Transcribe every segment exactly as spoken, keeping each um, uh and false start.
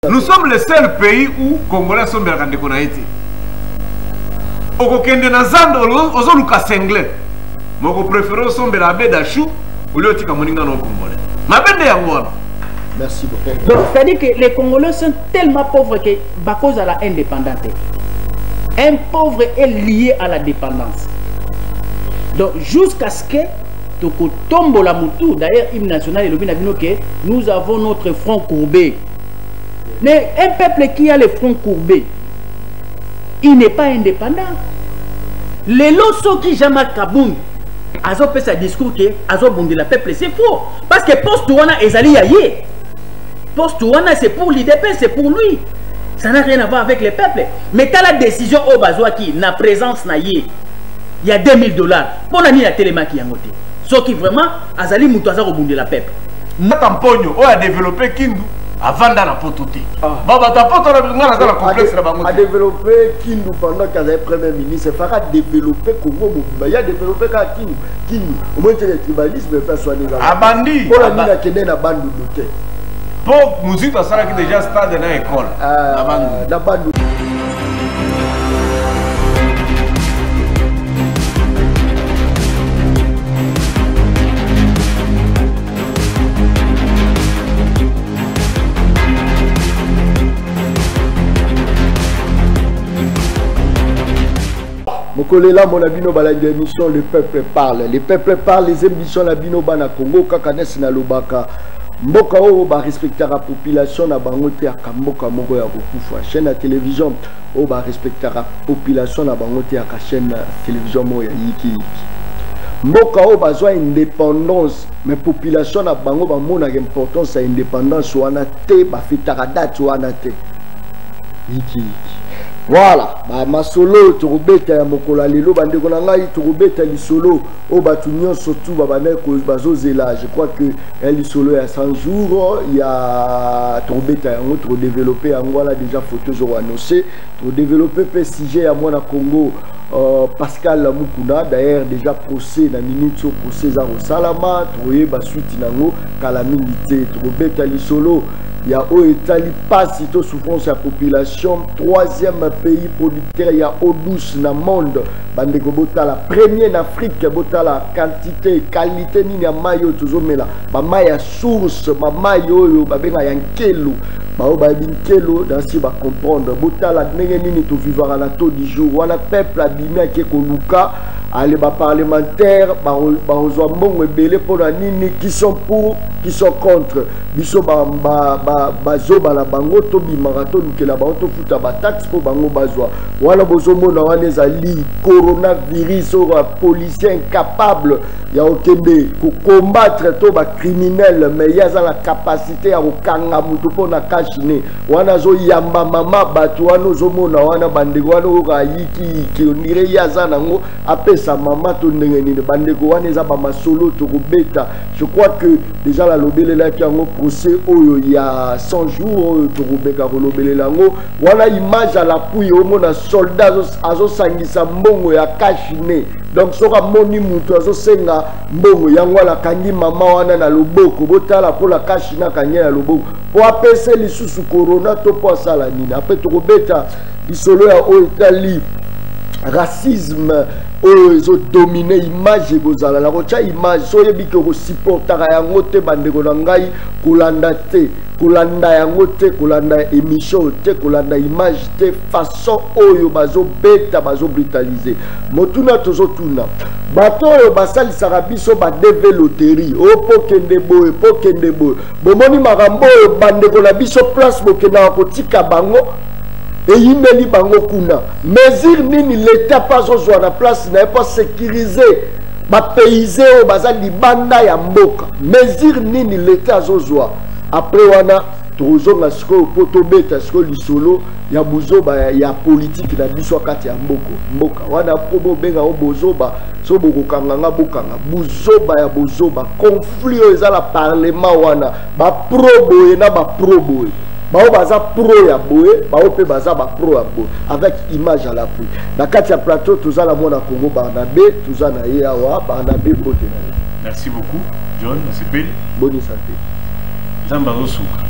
Nous sommes le seul pays où Congolais sont bien rendus qu'on a été. Au Kende Nazando, aux Oluka Sengle, moi je préfère son belabé d'achou au lieu de Kamoninga non Congolais. Ma bende Yangwana. Merci beaucoup. Donc, c'est-à-dire que les Congolais sont tellement pauvres que, à cause de la indépendance, un pauvre est lié à la dépendance. Donc, jusqu'à ce que Toko tombe la moutou, d'ailleurs, l'hymne national et le que nous avons notre front courbé. Mais un peuple qui a le front courbé, il n'est pas indépendant. Les losos qui jamais Kaboun, Azo fait sa discours que Azo bondi la peuple, c'est faux. Parce que poste Ouana Ezali Yaye. Poste Ouana c'est pour l'I D P, c'est pour lui. Ça n'a rien à voir avec les peuples. Mais quand la décision au Bazoua qui n'a présence naïe, il y a deux mille dollars. Pour la nuit, la télémaquille en côté. Sauf qui vraiment, Azali Moutaza rebondit la peuple. Matampogno, on a développé Kindu avant dans la potouté. Baba, ta pote, on a la complexe là-bas. A développé Kindu pendant qu'il y avait Premier ministre. Il fera développer Congo Mouba. Il a développé Kindu. Kindu. Au moins, c'est le tribalisme et faire soigner la Abandi. Pour la nuit, il y a une bande de pour musique, ça sera déjà stade dans l'école. La bande. Mokolela mon abino balade émission le peuple parle. Le peuple parle les émissions l'abino bana Congo kakanes na lobaka. Mboka o ba respecter la population na bango te akamboka moko ya kokufa. Chaîne de télévision o ba respecter la population na bango te aka chaîne télévision mo ya yiki. Mboka o bazwa indépendance mais population na bango ba mona importance ya indépendance wana te ba fitara date wana te. Yiki. Voilà, bah ma solo turubeta ya mokola lelo bande ko ngai turubeta li solo o batunyo surtout babane ko bazozela. Je crois que elle solo ya cent jours il y a turubeta ya notre développer en voilà déjà photo zo annoncé pour développer P C G à moi na Congo. Euh, Pascal Mukuna d'ailleurs déjà procès dans minute au procès à Salama trouvé ba suite nango calamité turubeta li solo. Il y a au Italie pas si tôt souffrance la population. Troisième pays producteur, il y a eau douce dans le monde. Bandeko bota la première en Afrique, bota la quantité, qualité ni na mayo toujours mais là. Ba maya source, ba mayo yo ba benga yankelo. Ba o ba binkelo dans si ba comprendre. Bota la ndenge nini to vivre à la taux du jour. Wana peuple abimé qui koluka. Allez, bah, parlementaires, bah, bah, bon, belé pour la nini qui sont pour, qui sont contre. Biso, bah, bah, bah, bah, zo, bah, la bango, tobi, marathon, que la bango, to futa, bah, taxe pour bango, bazoa. Voilà, bozo, mona, wane, ali, coronavirus, ou, policier incapable, ya, okende, pour combattre, to, bah, criminel, mais y a la capacité à okanga, mutu, pour na kachine. Wana, zo, yamba, mama, batu, wano, zo, mona, wana, bande, wano, ora, yiki, ki, onire, yaza, nango, apé, sa maman to ndengeni de bandeko wana eza ba masolo to robeta. Je crois que déjà la lobelela ki yango procès oyo il y a cent jours to robeka ko lobelela ngo wana image à l'appui au mona soldat azo sangisa mbongo ya kashine. Donc soka moni mutu azo senga mbongo yango la kangi mama wana na loboko botala pour la kashina kanya na loboko po apese lisusu corona to po sala nini après to robeta bisolo ya o Italie. Racisme ils ont dominé l'image et vous allez la rocha image soyez bien que vous supportez à ngote bande kolanga kolanda te kolanda ya ngote kolanda émission te kolanda image te façon oyo bazo beta bazo brutaliser motuna tozo tuna bato oyo basali sarabiso ba deve loterie o pokende boye pokende boye bomoni makambo oyo bande kola biso place bokena kotika bango. Et il me dit bango kuna mesure nini l'état pas au la place n'est pas sécurisé ba paysé au bazal di banda ya mboka mesure nini l'état zo après wana toujours na sko poto beta sko lisolo ya buzoba ya politique na biso kati ya mboko mboka wana probo benga o bozoba so boko kanganga bokanga buzoba ya bozoba conflit ezala parlement wana ba probo na ba probo bao baza pro ya boé bao pe baza ba pro ya boé avec image à l'appui na kati ya plateau tous la mona Congo Barnabé tous na yawa Barnabé bote. Merci beaucoup John, c'est bien. Bonne santé. Zambazo souka.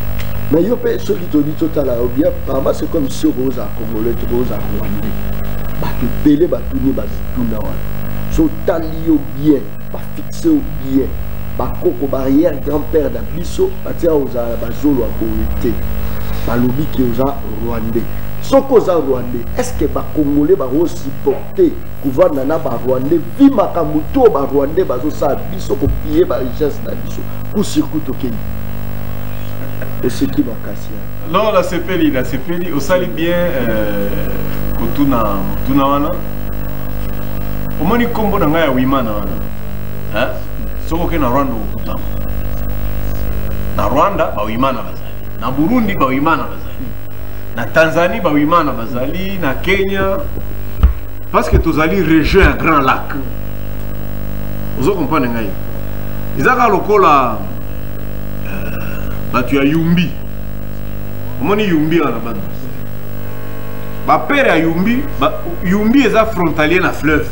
Mais yo pe ceux qui te dit total au bien, apparemment c'est comme si Rosa Congolais, Rosa Rwandais. Ba te pelé ba tourner ba tuna wana. So talio bien, ba fixé au bien. Ba koko barrière grand-père da biso, ba tia oza ba zolo a boité. Ba lobi ki oza Rwandais. Soko oza Rwandais, est-ce que ba Congolais ba supporter gouvernement na ba Rwandais vi makamuto ba Rwandais ba zo sa biso ko piller ba richesse na biso. Ku circuit to Kenya. Et c'est qui va casser? Non, la C P L I, la C P L I, au sali bien, Kotuna, Kotuna wana. Au moins, il combo na ngaya wimana wana. Hein? Soko ke na Rwanda ukutama. Na Rwanda, ba wimana bazali. Na Burundi, ba wimana bazali. Na Tanzanie, ba wimana bazali. Na Kenya. Parce que tous allez rejoindre un grand lac. Vous comprenez ngaya? Ils ont lokola. Bah tu as Yumbi. Comment Yumbi en bas? Bah père a Yumbi, bah Yumbi est frontalier na fleuve.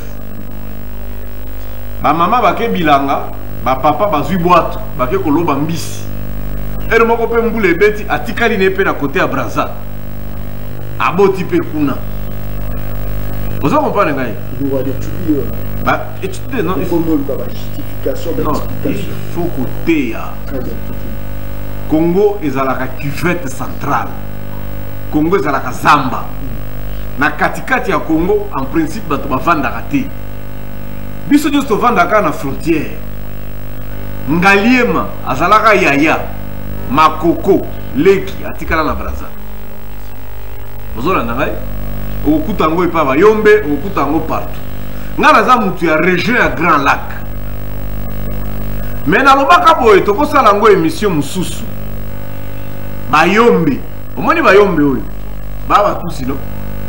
Bah maman va ke bilanga, bah papa va zui boîte, va ke kolo bambisi. Et le moko pe mbule beti atikali nepe na côté à Brazza. Aboti pe kuna. Vous comprenez ngai? Bah étudiez non. Il faut justification d'explication. Il faut côté ya. Congo est à la cuvette centrale. Congo est à la Zamba. Na katikati ya Congo, en principe, bato bavanda kate. Biso nyos to vanda ka na frontière. Ngaliema azalaka yaya, makoko, leki atikala na Brazza. Ozola ngai? Okuta ngo ipa ba yombe, okuta ngo partout. Ngana za mutu ya région ya Grand Lac. Mais na lobaka boye to ko sala ngo émission mususu. Bayombe, omoni bayombe oyo. Baba tusi no.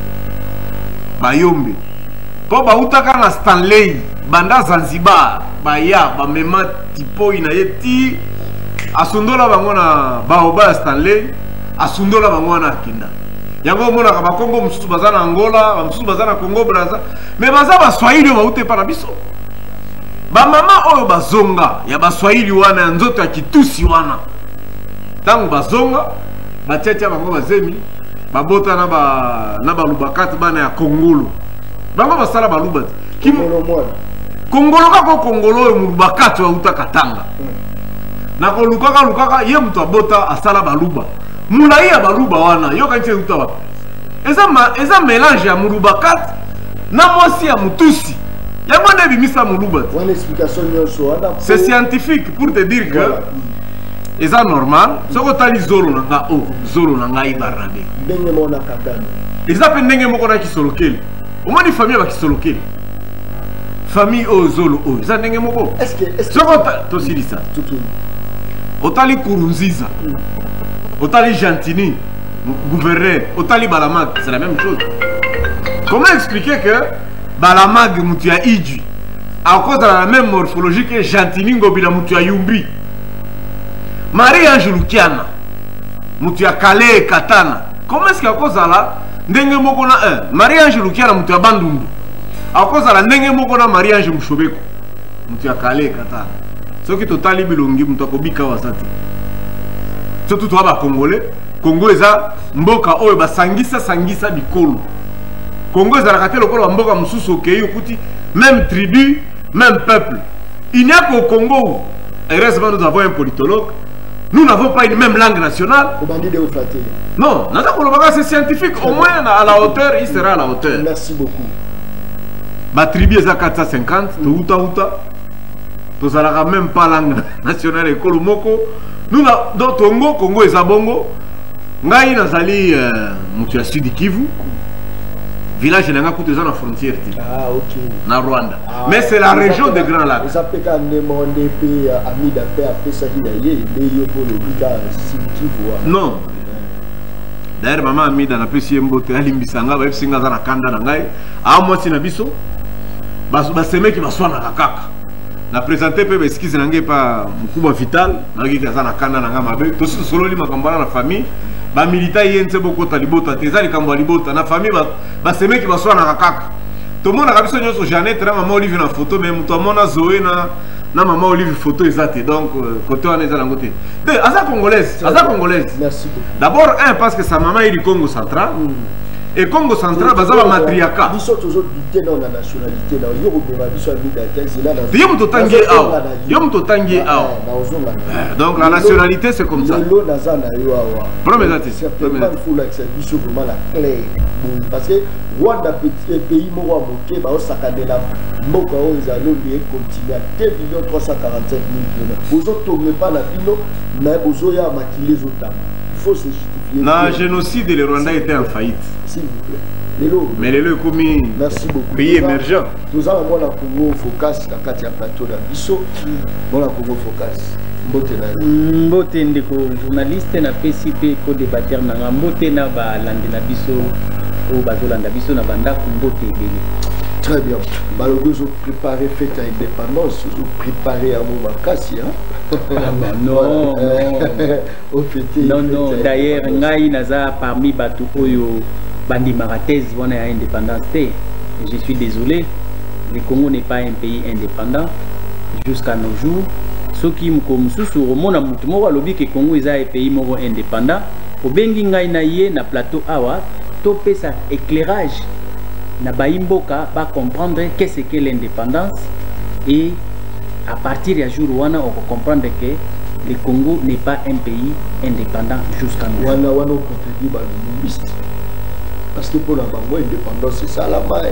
Bayombe. Po ba utaka na Stanley, banda Zanzibar, baya ba mema tipo ina yeti asundola bango na baoba Stanley, asundola bango na kinda. Yango mona ka bakongo mususu bazana Angola, mususu bazana Congo Brazza, mais baza ba Swahili ba ute para biso. Ba mama oyo bazonga ya ba Swahili wana nzoto ya kitusi wana. Tangu bazonga bachecha bango bazemi babota na ba na balubakati bana ya Kongolo. Bango basala balubati. Kongolo mwana. Kongolo kako Kongolo mulubakati wa uta katanga. Na ko lukaka lukaka ye mtu abota asala baluba. Mulai ya baluba wana yo kanche uta wapi. Eza ma eza mélange ya mulubakati na mosi ya mutusi. Ya mwana bimisa mulubati. Une explication nyoso wana. C'est scientifique pour te dire que et ça normal, ce que tu as dit zolo nanga o, zolo nanga ibarabe. Ndenge mona katana. Et ça peut ndenge moko na kisolokeli. Au moins une famille va kisolokeli. Famille o zolo o, ça ndenge moko. Est-ce que est-ce que tu aussi dit ça? Tout tout. Otali Kurunziza. Otali Gentini, gouverneur, Otali Balamag, c'est la même chose. Comment expliquer que Balamag mutua Idju à cause de la même morphologie que Gentini ngobila mutua Yumbi? Marie-Ange Lukiana, Moutia Kale Katana. Comment est-ce qu'à cause de là, Ndenge Mokona un, Marie-Ange Lukiana Moutia Bandundu. À cause de la Ndenge Mokona Marie-Ange Mouchobeko, Moutia Kale Katana. Ce qui est total bilongi Moutia Kobika Wasati. Surtout toi, bah Congolais, Congo est à Mboka Oe, bah Sangisa Sangisa Bikolo. Congo est à la Kate Lokolo, Mboka Moussou Keyo Kuti, même tribu, même peuple. Il n'y a qu'au Congo, et récemment nous avons un politologue. Nous n'avons pas une même langue nationale. Non, c'est scientifique. Au moins à la hauteur, il sera à la hauteur. Merci beaucoup. Ma tribu est à quatre cent cinquante, de Outa Outa. Nous n'avons même pas la langue nationale et Kolomoko. Nous, dans Tongo, Congo et Zabongo, nous avons Sud Kivu. Village n'a pas de frontière. Ah, ok. Na Rwanda. Ah, mais c'est la région des Grands Lacs. Ça peut quand même demander à Amida Père après ça il y a non. D'ailleurs maman Amida na pesi mbote alimbisanga ba singa za na kanda na ngai. A moi si na biso. Ba ba seme ki baswana kakaka. Na présenter pe eskize na ngai pa mkubwa vital, na ngai za na kanda na ngamabe. To si solo li makambana na famille. Ba milita yenze boko talibota tezali kambo libota na famille ba ba seme ki baswa na kakaka to mona kabiso nyoso Jeannette na mama Olivier na photo mais muto mona Zoé na na maman Olive photo exacte donc côté on est à l'angoté de aza congolaise aza congolaise merci beaucoup d'abord un parce que sa maman est du Congo central et Congo central bazaba matriarcat biso toujours douter dans la nationalité na yo robema biso abida tenzila na yo mto tangi awa yo mto tangi awa donc la nationalité c'est comme ça lo naza na yo awa premier exacte certainement il faut l'accès biso vraiment la clair parce que Rwanda petit pays moko moké ba osakandela mboka o ezalo bien continuer deux millions trois cent quarante-cinq mille kilomètres bozo tombe pas la bino mais bozo ya makile zotam il faut se justifier na génocide le Rwanda était en faillite s'il vous plaît Lelo. Mais les lots commis merci beaucoup pays émergent nous avons mon Congo focus na kati ya plateau na biso mon Congo focus mbote na mbote ndeko journaliste na P C P ko débatteur na mbote na ba lande na biso o bazolanda biso na banda ku mbote ebele. Très bien. Balogo ont préparé fête à indépendance, ils ont préparé à mon makasi hein. Non, non. Non non, d'ailleurs ngai naza parmi batu oyo bandi marathèse wana ya indépendance té. Je suis désolé, le Congo n'est pas un pays indépendant jusqu'à nos jours. Ce qui me comme sous mona mutu moko alobi ke Congo est un pays moko indépendant. Obengi ngai na ye na plateau awa to pesa éclairage na baimboka ba comprendre qu'est-ce que l'indépendance et à partir du jour où on va comprendre que le Congo n'est pas un pays indépendant jusqu'à nous. Wana wana contredit ba linguiste parce que pour la bango indépendance c'est ça la bas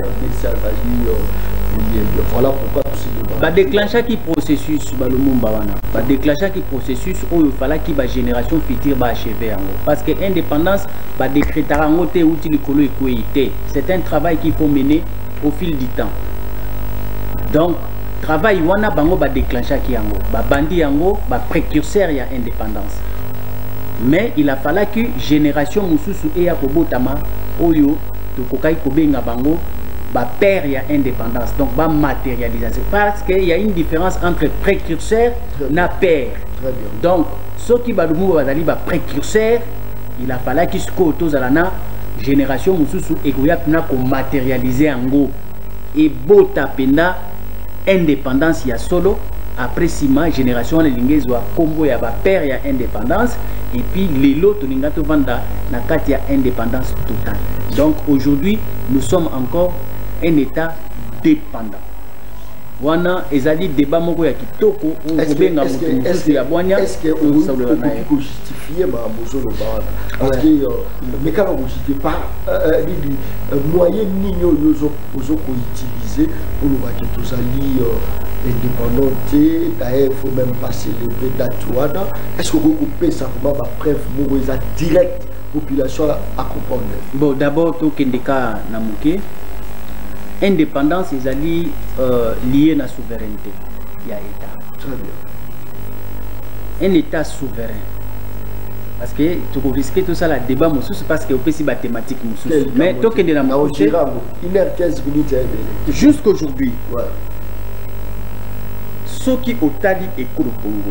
voilà pourquoi tout ce ba déclencher qui processus ba le mumba wana ba déclencher qui processus où il fallait qui ba génération future ba achever yango parce que indépendance ba décrétera ngote outil likolo ekoité c'est un travail qu'il faut mener au fil du temps donc travail wana bango ba déclencher qui yango ba bandi yango ba précurseur ya indépendance mais il a fallu que génération mususu e ya kobotama oyo to kokai kobenga bango ba père ya indépendance donc ba matérialisation parce qu'il y a une différence entre précurseur na père donc ce qui ba lumu bazali ba précurseur il a fallu que sko tozalana génération mususu ekoya pina ko matérialiser yango et bota pena indépendance ya solo après sima génération na lingezwa kombo ya ba père ya indépendance et puis les lots tolinga to vanda na kati ya indépendance totale donc aujourd'hui nous sommes encore un état dépendant wana ezali débat moko ya kitoko est-ce que est-ce que ya bwanya est-ce que on justifier ba bozolo ba parce que mais quand on justifie pas moyen nino yozo ozo ko utiliser pour nous battre tous ali indépendante d'ailleurs il faut même pas célébrer d'Atuana est-ce que vous coupez ça vraiment ba preuve moko eza direct population à comprendre bon d'abord to kendeka na muke indépendance est alliée euh, liée à la souveraineté. Il y a État. Très bien. Un État souverain. Parce que tu peux risquer tout ça, le débat, c'est parce qu'il y a aussi des mathématiques. Mais toi, tu es dans la une heure quinze minutes. Jusqu'aujourd'hui, ouais. Ceux qui ont tali et Congo,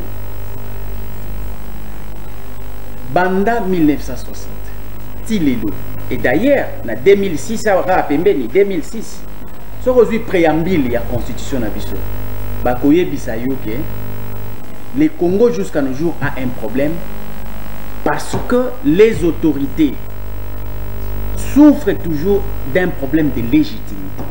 Banda mille neuf cent soixante, Tilelo. Et d'ailleurs, en deux mille six, deux mille six, ce que préambule de la constitution na biso, bakoye bisayo que le Congo jusqu'à nos jours a un problème parce que les autorités souffrent toujours d'un problème de légitimité.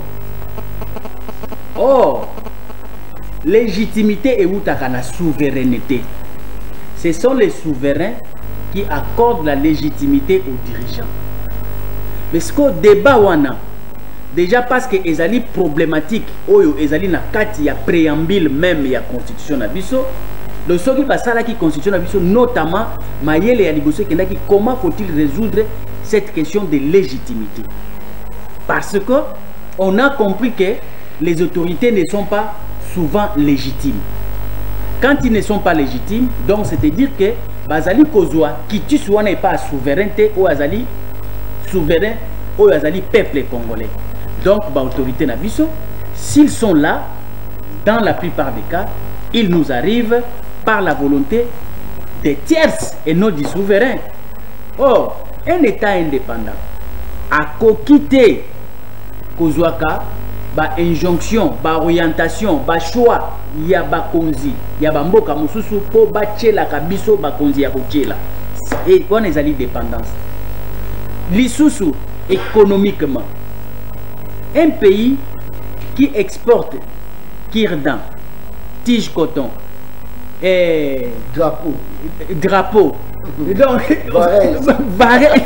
Or, légitimité est où ta la souveraineté. Ce sont les souverains qui accordent la légitimité aux dirigeants. Mais ce que débat wana déjà parce que ezali problématique oyo ezali na kati ya préambule même ya constitution na biso le soki basala qui constitution na biso notamment mayele ya liboso kendaki comment faut-il résoudre cette question de légitimité parce que on a compris que les autorités ne sont pas souvent légitimes quand ils ne sont pas légitimes donc c'est-à-dire que bazali kozwa kitus wana n'est pas souveraineté ou azali souverain ou azali peuple congolais. Donc, bah, autorité nabiso, s'ils sont là, dans la plupart des cas, ils nous arrivent par la volonté des tierces et non du souverain. Or, un État indépendant a quitter Kozwaka ba injonction, ba orientation, ba choix, ya ba konzi, ya ba mboka mususu po ba tchela kabiso ba konzi ya kochela. Et on est allé dépendance. L'isusu économiquement, un pays qui exporte kirdan, tige coton, et drapeau, drapeau, donc pareil.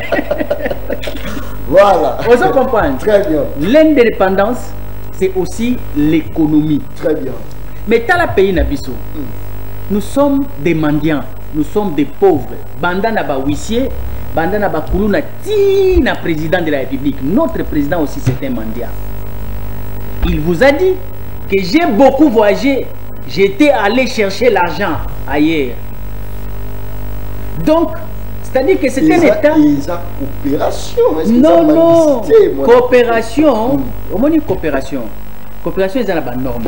Voilà. On se comprend. Très bien. L'indépendance, c'est aussi l'économie. Très bien. Mais dans le pays Nabiso, mm. nous sommes des mendiants, nous sommes des pauvres. Bandana ba huissier, bandana ba kuluna tina président de la République. Notre président aussi c'est un mendiant. Il vous a dit que j'ai beaucoup voyagé, j'étais allé chercher l'argent ailleurs. Donc, c'est-à-dire que c'est un État. Ils ont coopération. Non, non. Coopération. Au moins une coopération. Coopération, ils ont la norme.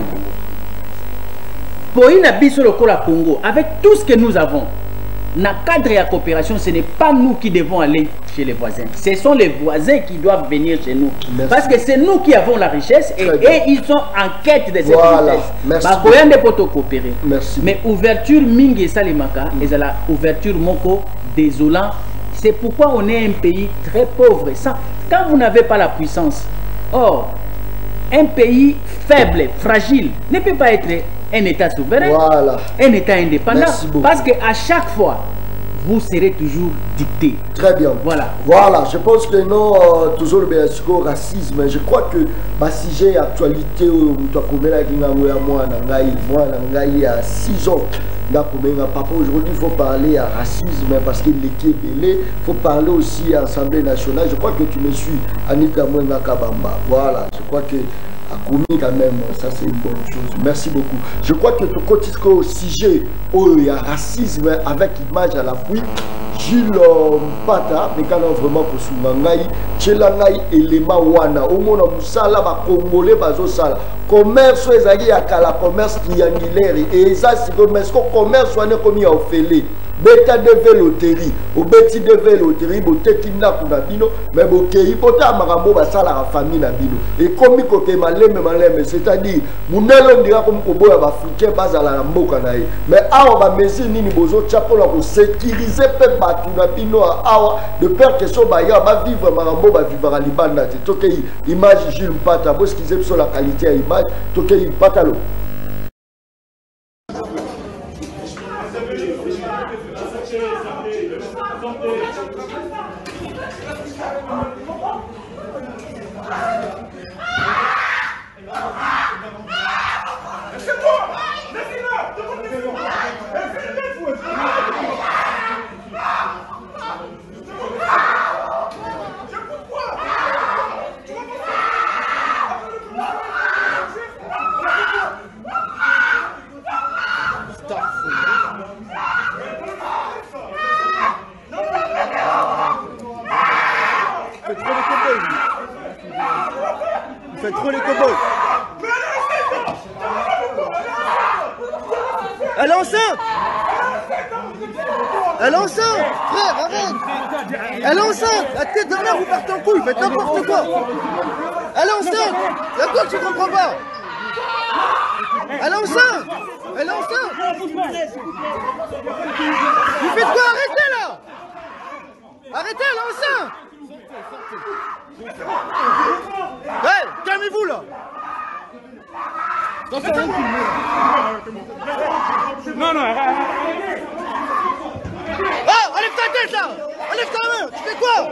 Pour une habitude sur le Congo, avec tout ce que nous avons, dans le cadre de la coopération, ce n'est pas nous qui devons aller chez les voisins. Ce sont les voisins qui doivent venir chez nous. Merci. Parce que c'est nous qui avons la richesse et, et ils sont en quête de cette voilà. richesse. Merci. Coopérer. Merci. Mais ouverture mingi salimaka, mm. et la ouverture moko désolant. C'est pourquoi on est un pays très pauvre. Ça, quand vous n'avez pas la puissance, or, un pays faible, fragile, ne peut pas être un État souverain, voilà. un État indépendant. Parce qu'à chaque fois, vous serez toujours dicté. Très bien. Voilà. Voilà. Je pense que non, euh, toujours le racisme. Je crois que ma sujet actualité, moi, il y a six ans. Papa, aujourd'hui, il faut parler à racisme parce qu'il est belé. Il faut parler aussi à l'Assemblée nationale. Je crois que tu me suis, Anita Mwenga Kabamba. Voilà. Je crois que à commis quand même, ça c'est une bonne chose. Merci beaucoup. Je crois que tu continues au sujet où il y a racisme avec image à l'appui. Gilles Mpata, mais quand on vraiment pour Soumangaï, Tchelangaï élément wana, au monde Moussala, ba Congolais, bazo sala. Commerce, ezali à la commerce triangulaire et ça c'est commerce, commerce soit commis à Ophélie. Beta de loterie, au beti de loterie, au tetina kuna bino, mais au kei pota marambo basala la famille na bino. Et comme koke maleme maleme, c'est-à-dire, munelo ndira comme koboya ba africain bazala na mboka na ye. Mais awa ba mesure nini bozo chapo la ko sécuriser pe batu na bino awa de peur que so ba ya ba vivre marambo ba vivre à libanda. Tokei image Gilles Mpata, parce qu'ils aiment sur la qualité à image, tokei Mpata lo. Faites trop les cow-boys. Elle est enceinte. Elle est enceinte. Frère, arrête. Elle est enceinte. La tête de mère, vous partez en couille. Faites n'importe quoi. Elle est enceinte. Y'a quoi que tu comprends pas? Elle est enceinte. Elle est enceinte. Vous faites quoi? Arrêtez là. Arrêtez, elle est enceinte. Hey, calmez-vous là. Non, non, ah, enlève ta tête là. Enlève ta main. Tu fais quoi?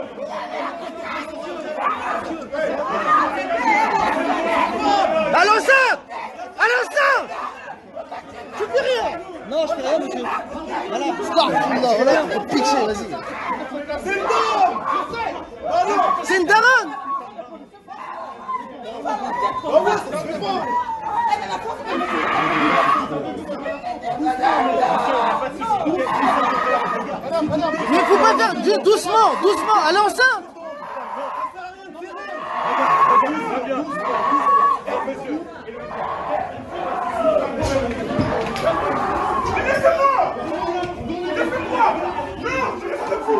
Elle est enceinte. Elle est enceinte. Tu fais rien. Non, je fais rien, monsieur. Voilà. Stop. Non, voilà, faut pitcher, vas-y. C'est une daronne. Mais faut pas faire doucement, doucement, elle est enceinte.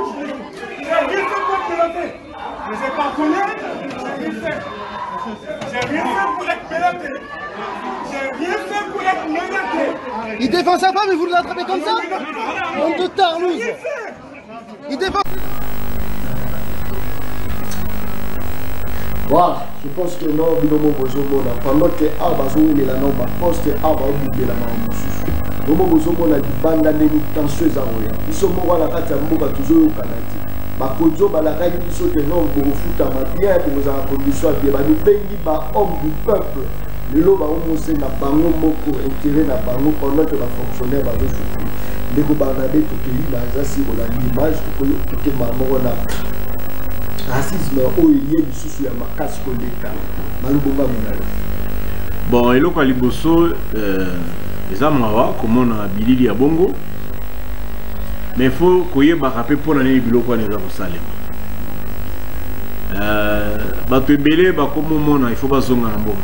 Mais c'est pas connu. Il défend sa femme et vous l'attrapez comme ça? On de tarlouse. Il défend. Voilà, je pense que non, binomo bozomona pendant que aba zomela non ba poste aba obubela ma mususu. Bomo bozomona libanda neni tension ezaroya. Biso moko na kati ya mboka tuzoyokana te. Bakonzo balakaki biso ke non bokofutama bien bokozala condition ya bien babengi ba homme du peuple. Lelo baomose na bango moko intérêt na bango pendant que bafonctionnaire bazosouffrir. Ndeko Barnabé tokeli na azasi kolanda image tokema moko na racisme oye lisusu ya makasi koleka malubonga monalo. Bon, eloko liboso euh eza mawa komona bilili ya bongo. Mais faut koyeba rappeler pour l'année biloko na eza kosalema. Euh bato ebele bakomo mona il faut bazonga na mbongo.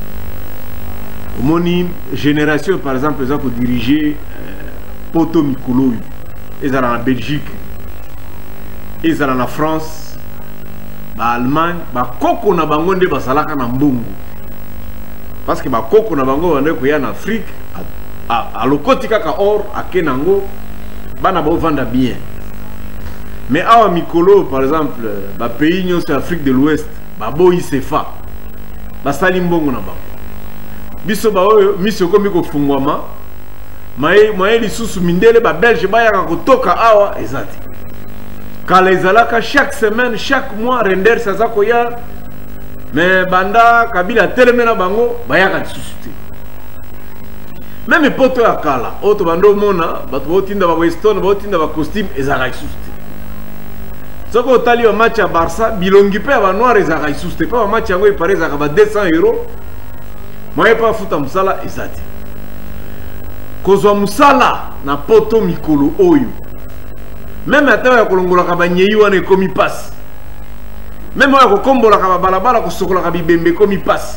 Omoni génération par exemple eza ko diriger euh, poto mikolo ezala na Belgique ezala na France ba Allemagne ba koko na bango nde basalaka na mbongo parce que ba koko na bango bande ko ya na Afrique a, a, a lokoti kaka or akenango bana ba vanda bien mais awa mikolo par exemple ba pays nyonso Afrique de l'Ouest ba boyi sefa ba sali mbongo na bango biso ba oyo miso ko miko fungwama mai mai lisusu mindele ba Belge ba ya ko toka awa ezati kala ezalaka chaque semaine chaque mois render saza koya mais banda kabila telemena bango bayaka lisusu te même poto ya kala oto bando mona bato botinda ba weston botinda ba costume ezalaka lisusu te soko otali ba match ya Barça bilongi pe ba noir ezalaka lisusu te pa ba match yango epare ezalaka ba deux cents euros moye pa futa musala ezati kozwa musala na poto mikolo oyo même ata ya kolongolaka banyei wana ekomi pasi même oyo kokombolaka babalabala kosokolaka bibembe ekomi pasi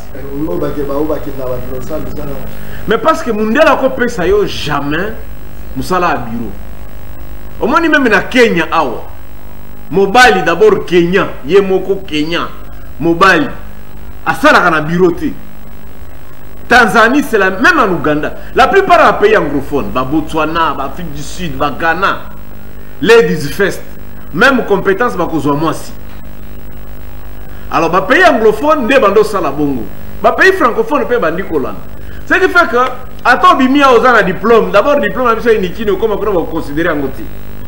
mais parce que mundela akopesa yo jamais musala ya bureau omoni même na Kenya awa mobali d'abord Kenya ye moko Kenya mobali asalaka na bureau te. Tanzanie c'est la même en Ouganda la plupart des pays anglophones ba Botswana ba Afrique du Sud ba Ghana Ladies First, même compétence bakozwa mwasi. Alors ba pays anglophone nde bando sala bongo. Ba pays francophone pe bandi kolana. Ce qui fait que ato bimia ozana diplôme, d'abord diplôme na biso inikini okoma kuna ba considérer ngoti.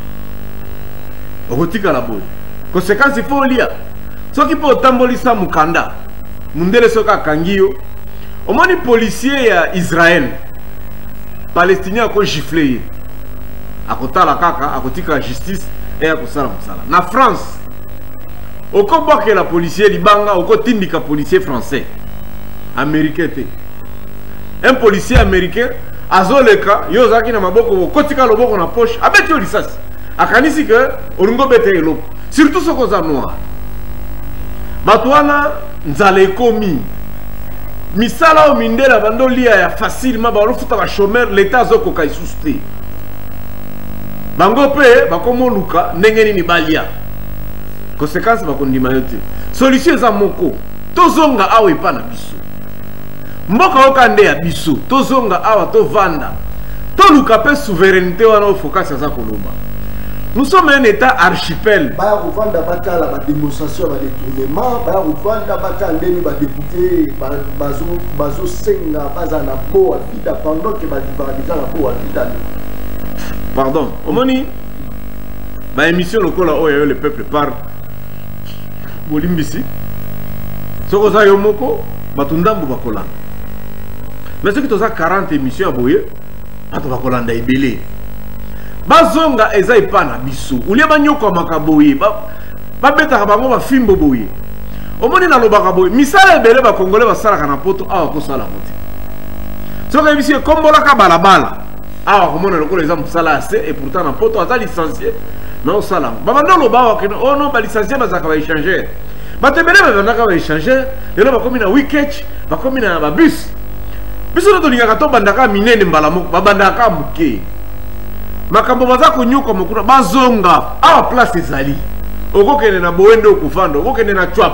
Okotika la boy. Conséquence il faut lire. Soki po tambolisa mukanda. Mundele soka kangiyo. Omoni policier ya Israël. Palestinien ko gifler. Akotala kaka akotika justice et akosala musala na France okoboke la policier libanga okotindika policier français américain te un policier américain azoleka yozaki na maboko okotika loboko na poche abeti yo lisasi akanisi ke olingo bete eloko surtout soko za noir bato wana nzala ekomi misala o mindela bando lia ya facilement balofuta ba chômeur l'état azokoka isusu te bango pe bakomo luka ndenge nini balia conséquence bakondima yo te solution eza moko tozonga awa epa na biso mboka oka nde ya biso tozonga awa tovanda toluka pe souveraineté wana ofocus aza koloba. Nous sommes un état archipel. Baya kovanda batala ba démonstration ba détournement baya kovanda batala ndeni ba député bazo bazo senga bazana po vida pendant que ba dibaliza na po vida. Pardon, omoni ba émission lokola oyo le peuple parle bolimbisi soko za yo moko batundambu bakolanda mais ce qui toza quarante émissions aboye bato bakolanda ebele bazonga eza ipana biso ulia banyoko makaboye ba beta bango ba fimbo boye omoni na lobaka boye misala ebele ba congolais basalaka na poto awa ko sala moti soko ebisi kombola ka balabala awa komona lokola eza musala assez et pourtant na poto ata licencié non sala baba ndolo bawa que oh non ba licencié bazaka ba échanger bato ebele bazaka ba échanger lelo bakomi na weekend bakomi na ba bus biso to lingaka to bandaka minene mbala moko babandaka muke makambo baza konyuka mokuna bazonga awa place ezali okokende na boende okufanda okokende na chwapa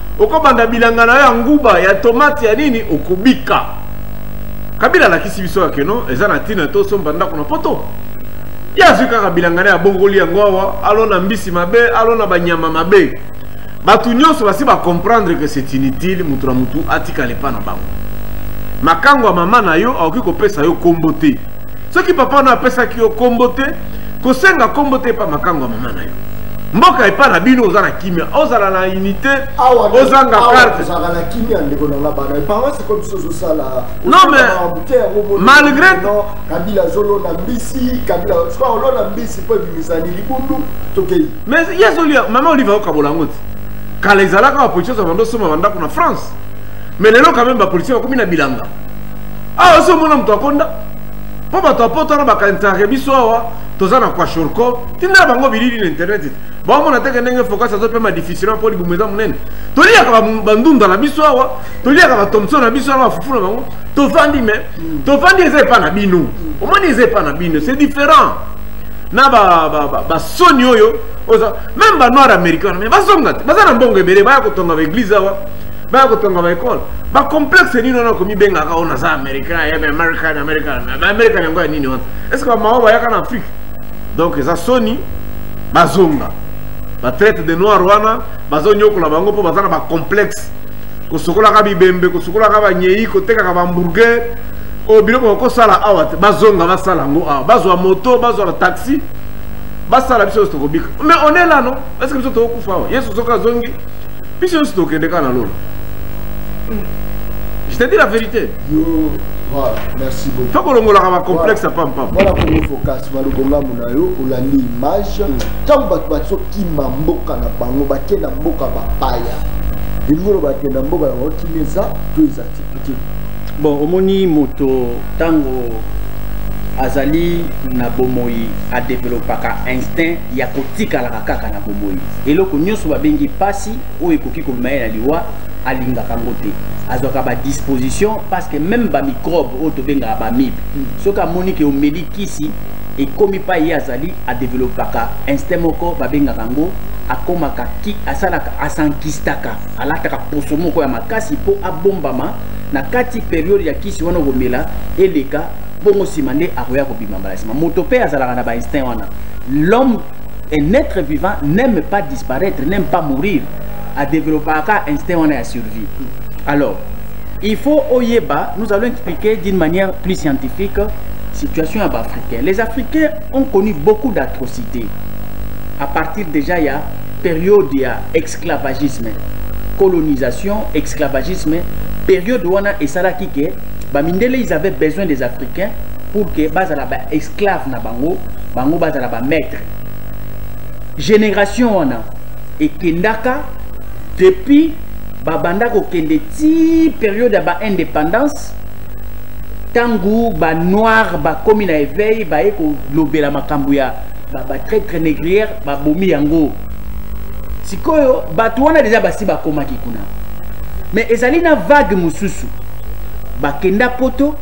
okobanda bilanga na ya nguba ya tomate ya nini okubika kabila la kisi biso ya keno eza na tina to somba ndako na poto ya zuka kabilanga na ya bongoli ya ngwawa alona mbisi mabe alona banyama mabe batu nyonso basi ba comprendre que c'est inutile mutu na mutu atika lepa na bango makango ya mama na yo akoki kopesa yo kombo te soki papa na apesaki yo kombo te kosenga kombo te pa makango ya mama na yo mboka epa na bino ozala kimia ozala na unité ozanga carte ozala na kimia ndeko na bana et parents c'est comme ça sala non mais malgré kabila zolo na mbisi kabila soit olo na mbisi po bimisani libundu tokei mais yesolia mama oliva okabolango ti kala ezalaka ba police za bando soma banda kuna France mais lelo quand même ba police ba komi na bilanga ah oso mona mtu akonda po bato apoto na bakantare biso awa tozana kwa shorko tinda bango bilili na internet ba mona teke ndenge focus azo pema difficile pour libumeza munene tolia ka bandunda la biso awa tolia ka Thompson na biso awa fufu na bango to vandi mais to vandi eze pa na bino au moins eze pa na bino c'est différent na ba ba ba soni oyo oza même ba noir américain mais bazonga te bazana mbongo ebele ba ko tonga ba église awa ba ko tonga ba école ba complexe ni non ko mi benga ka ona za américain ya american american american yango nini on est-ce que mawa ba yaka na Afrique donc eza soni bazonga ba traite de noir wana bazonyokola bango po bazana ba complexe ko sokola ka bibembe ko sokola ka ba nyei ko teka ka ba hamburger o biloko ko sala awat bazonga basala ngo awa bazwa moto bazwa taxi basala biso to kobika mais on est là non est-ce que biso to kufa wa yesu soka zongi biso to kende kana lolo je te dis la vérité yo voilà merci beaucoup faut que l'on la va complexe à pam pam voilà pour le focus malugonga munayo olandi image tant bat bat so ki mamboka na bango bakenda mboka bapaya ndingolo bakenda mboka na okimeza to ezati bon omoni moto tango azali na bomoi a développaka instinct ya kotika la kaka na bomoi eloko nyonso babengi pasi o ekoki ko maye na liwa alinga kangote azwaka ba disposition parce que même ba microbe o to benga ba mib soka monike o medikisi et komi pa ye azali a développaka instinct moko babenga kango akomaka ki asalaka asankistaka alataka poso moko ya makasi po abombama na kati période ya kisi wana komela eleka bongo simande akoya kobima balasima moto pe azalaka na ba instinct wana l'homme un être vivant n'aime pas disparaître n'aime pas mourir à développer un instinct wana ya survie alors il faut oyeba nous allons expliquer d'une manière plus scientifique situation africaine. Les Africains ont connu beaucoup d'atrocités à partir déjà il y a période il y a esclavagisme colonisation esclavagisme période où on a et ça là qui que bamindele ils avaient besoin des Africains pour que bazala ba esclave na bango bango bazala ba maître génération on a et kendaka depuis babanda ko kende ti période ba indépendance tangu ba noir ba komi na éveil ba eko lobela makambu ya ba ba traître négrière ba bomi yango sikoyo batu wana déjà basi ba koma kikuna mais ezali na vague mususu ba kenda poto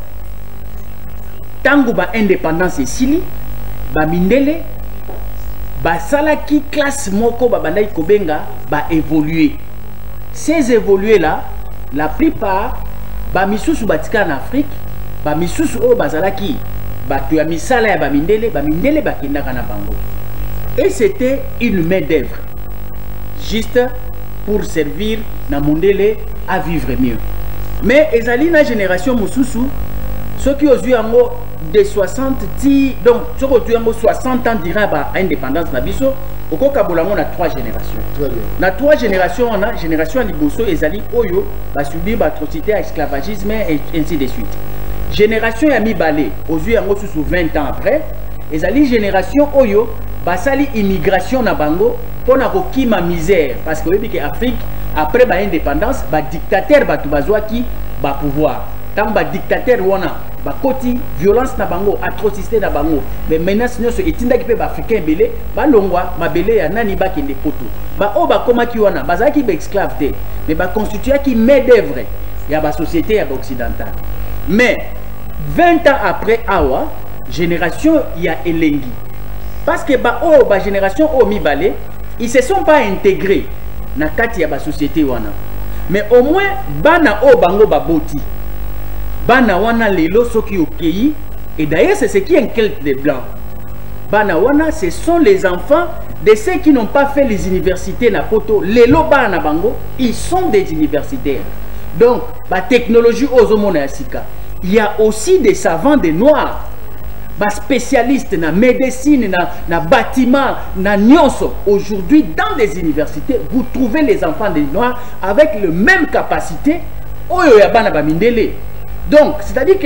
tangu ba indépendance esili ba mindele ba salaki classe moko ba bandai kobenga ba évoluer ces évoluer là la plupart ba misusu batika en Afrique ba misusu o bazalaki batu ya misala ya ba mindele ba mindele ba kenda kana bango et c'était une main d'œuvre juste pour servir na mondele à vivre mieux mais ezali na génération mususu ceux qui ont eu yango de soixante ti donc ceux qui ont eu yango soixante ans durant ba indépendance na biso oko kabolango na trois générations très bien na trois générations on a génération liboso ezali oyo ba subir ba atrocité esclavagisme et ainsi de suite génération ya mibale aux eu yango sous vingt ans après ezali génération oyo basali immigration na bango pona ko kima misère parce que oyebi que Afrique après ba indépendance ba dictateur batu bazwaki ba pouvoir tant ba dictateur wana ba koti violence na bango atrocité na bango mais menace nyonso etindaki pe ba africain belé ba longwa mabele ya nani ba kende poto ba o ba komaki wana bazaki ba esclave te mais ba constituer qui main d'œuvre ya ba société ya occidentale mais vingt ans après awa génération ya elengi parce que ba o ba génération o mibale ils se sont pas intégrés na kati ya ba société wana mais au moins bana o bango baboti bana wana lelo soki okei. Et d'ailleurs c'est ce qui inquiète les blancs. Bana wana ce sont les enfants de ceux qui n'ont pas fait les universités na poto lelo bana bango ils sont des universitaires. Donc la technologie ozomona yasika. Il y a aussi des savants des noirs. Ba spécialistes na médecine, na, na bâtiment, na nyonso. Aujourd'hui, dans des universités, vous trouvez les enfants des noirs avec la même capacité. Oyo ya bana ba mindele. Donc, c'est-à-dire que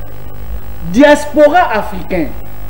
diaspora africain,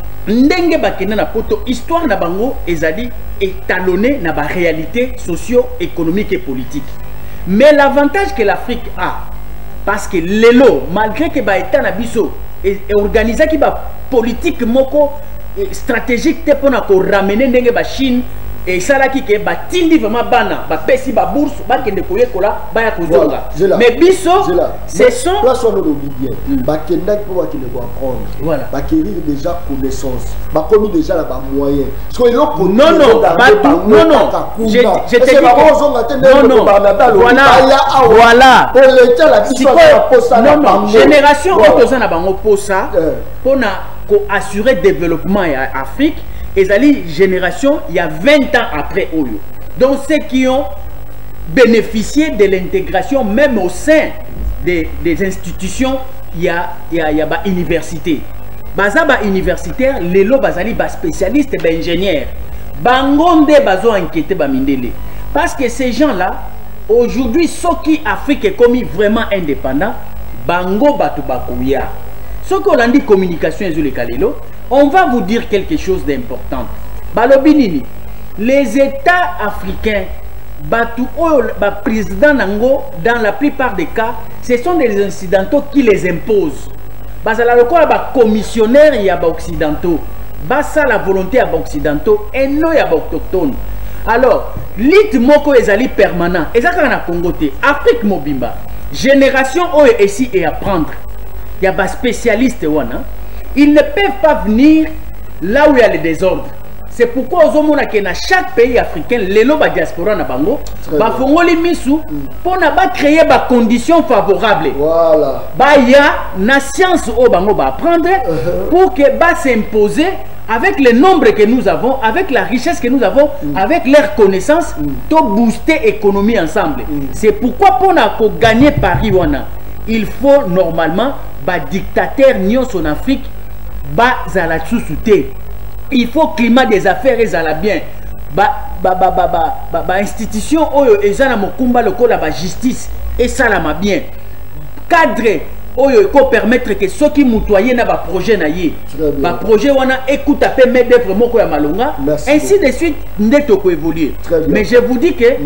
ndenge bakena na poto histoire na bango ezali étalonné na ba réalité socio-économique et politique. Mais l'avantage que l'Afrique a, parce que lelo, malgré que ba état na biso et organiser qui ba politique moko stratégique te pona ko ramener ndenge ba Chine et ça là qui ke ba tindi vraiment bana ba pesi ba bourse ba kende ko yekola ba ya kozonga mais biso ce sont place on le bien ba kenda pour ba kende ko apprendre voilà ba acquérir déjà connaissance ba commis déjà la ba moyen parce que l'autre non non ba tout non non je je te dis non non voilà voilà pour l'état la biso la posa non non génération autoza na bango posa pona ko assurer développement en Afrique. Et ali génération il y a vingt ans après Oyo. Donc ceux qui ont bénéficié de l'intégration même au sein des, des institutions, il y a il y a, il y a ba université. Baza ba universitaire, lelo bazali ba spécialiste ba ingénieur. Bangonde bazo inquiété ba mindele. Parce que ces gens-là aujourd'hui ceux qui Afrique est commis vraiment indépendant, bango batu bakuya. Ce qu'on a dit communication et le kalelo, on va vous dire quelque chose d'important. Balobinini, les États africains, batu o ba président nango, dans la plupart des cas, ce sont des occidentaux qui les imposent. Parce que la locale ba commissionnaire il y a ba occidentaux, basa la volonté à ba occidentaux et non il y a ba autochtones. Alors, lit moko ezali permanent. Ezaka na Congo te, Afrique mobimba, génération o ici et apprendre. Il y a des spécialistes, ils ne peuvent pas venir là où il y a le désordre. C'est pourquoi aux hommes qui dans chaque pays africain, les loba diaspora na bango, ba fongoli misu pour na ba créer ba conditions favorables. Voilà. Ba ya na science au bango ba apprendre pour que ba s'imposer avec le nombre que nous avons, avec la richesse que nous avons, mm. avec leurs connaissances, mm. to booster l'économie ensemble. Mm. C'est pourquoi pour na ko gagner Paris wana, il faut normalement ba dictateur nion en Afrique ba zala sous-souté. Il faut climat des affaires et zala bien. Ba ba ba ba ba ba, ba institution oyo ezana mokumba lokola ba justice et ça la ma bien. Cadre oyo ko permettre que ceux qui moutoyer na ba projet na yé. Ba projet wana écoute à peu mettre d'œuvre moko ya malonga. Merci ainsi beaucoup. De suite ndeto ko évoluer. Mais je vous dis que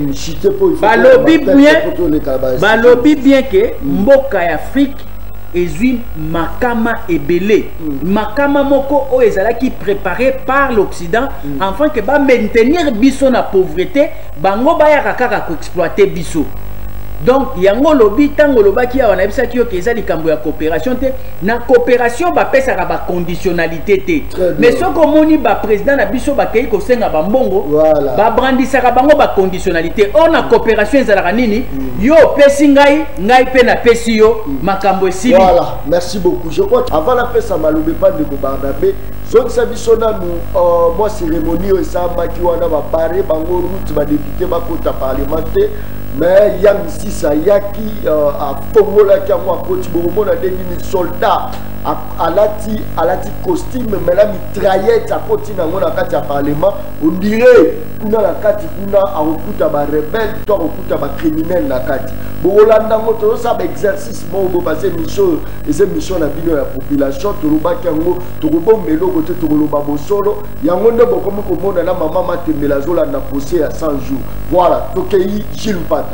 ba lobby bien ba lobby bien que mboka ya Afrique ezui makama ebele mm. makama moko o ezala qui préparé par l'Occident mm. afin que ba maintenir biso na pauvreté bango ba ya kaka ko exploiter biso. Donc yango lobi tango lobaki ya wana bisa kiyo keza likambo ya coopération te na coopération ba pesa ka ba conditionnalité te mais ce ko moni ba président na biso ba kei ko senga ba mbongo voilà. Ba brandisa ka bango ba conditionnalité on a coopération ezala nini mm. yo pesi ngai ngai pe na pesi yo mm. makambo esili. Voilà, merci beaucoup. Je crois avant la pesa malobe pas de Barnabé zone sa biso na nous euh, moi cérémonie o samba ki wana ba bare bango route ba député ba kota parlementaire mais il y a ici ça yaki à Pongola qui a moi coach Boromo na des soldats à lati à lati costume mais la mitraillette à côté na ngona kati ya parlement on dirait kuna la kati kuna a okuta ba rebelle to okuta ba criminel na kati bolanda moto ça ba exercice mo bo passer mission et c'est mission na bino ya population to loba kango to bombelo côté to loba bosolo yango ndo bokomo ko mona na mama matembela zola na posé à cent jours voilà to kei Gilles Pata.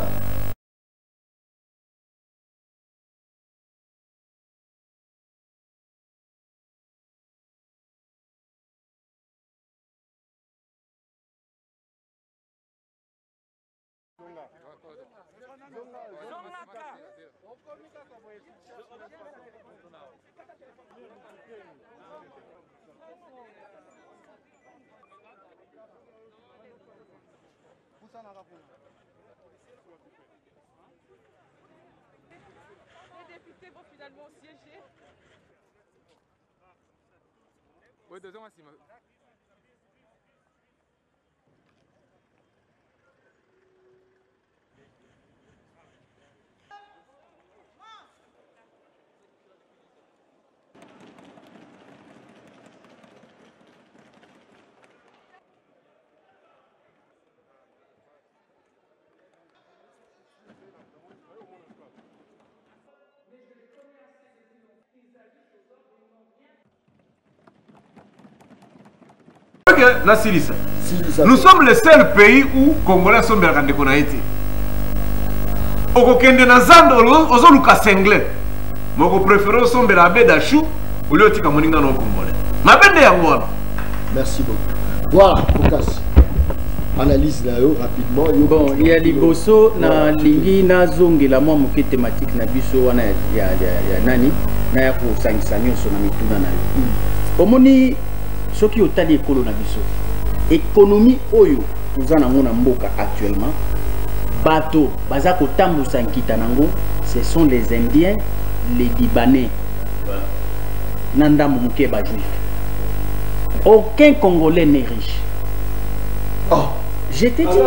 Certains vont finalement siéger. Oui, deux ans, c'est La Silisa. Nous sommes le seul pays où Congolais sont bien rendus compte. Au Kende Nazando, aux Luka Sengle. Mon préféré sont bien la baie d'Achou ou le Tika Moninga non Congolais. Ma belle Yangwana. Merci beaucoup. Voilà, Focus. Analyse là rapidement. Bon, il y a Liboso na lingi na zongi la moi moke thématique na biso wana ya ya nani na ya ko sangisanyo so na mituna na yo. Omoni soki otali ekolo na biso. Économie oyo tozana ngona mboka actuellement. Bato baza ko tambusa nkita nango, ce sont les Indiens, les Libanais. Nanda moke ba juif. Aucun Congolais n'est riche. Oh. Je t'ai dit.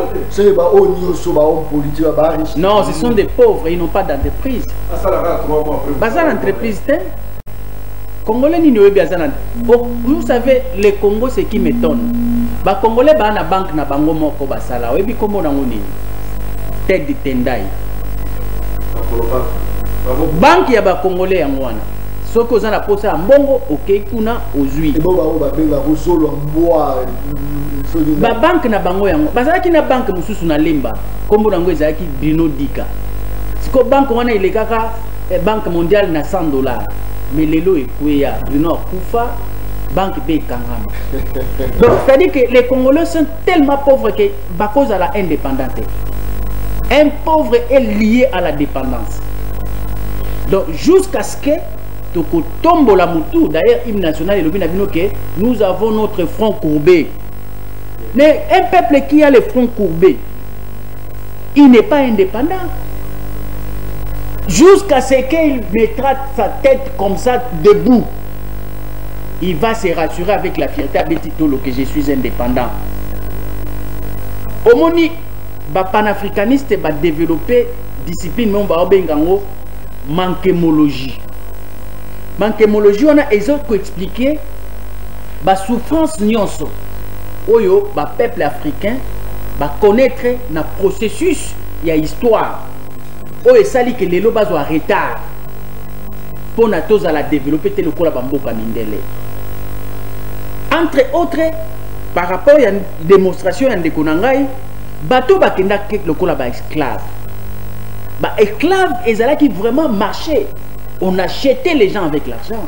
Non, ce sont des pauvres, ils n'ont pas d'entreprise. Bazar entreprise, Congolais n'y ont pas d'entreprise. Vous savez, les Congo, c'est qui m'étonne. Les Congolais, ils ont une banque, na bango moko basala. Et puis comment on a tête de Tendai. Banque ya ba Congolais ya mwana. Ce que vous avez posé à Mbongo, ok, kuna ozui. Ba banque na bango yango. Bazaki na banque mususu na lemba. Kombo nango ezaki Bruno Dika. Siko banque wana ile kaka banque mondiale na cent dollars. Mais lelo ekweya Bruno Kufa banque be kangama. Donc c'est-à-dire que les Congolais sont tellement pauvres que à cause de la indépendance. Un pauvre est lié à la dépendance. Donc jusqu'à ce que Toko tombo la moutou, d'ailleurs, hymne national et le que nous avons notre front courbé. Mais un peuple qui a le front courbé, il n'est pas indépendant. Jusqu'à ce qu'il mettra sa tête comme ça debout, il va se rassurer avec la fierté à Betitolo que je suis indépendant. Au moni, le panafricaniste va développer discipline, mais on va bengango manquémologie. Manquémologie, on a les autres expliqué la souffrance nyonso. Oyo, le peuple africain va connaître le processus, il y a histoire. Oyo, ça dit que les lobas ont retard pour la développer tel que la bamboka mindele. Entre autres, par rapport à une démonstration de Konangai, bateau bakenda le kola ba esclave. Ba esclave, ils allaient qui vraiment marcher. On achetait les gens avec l'argent.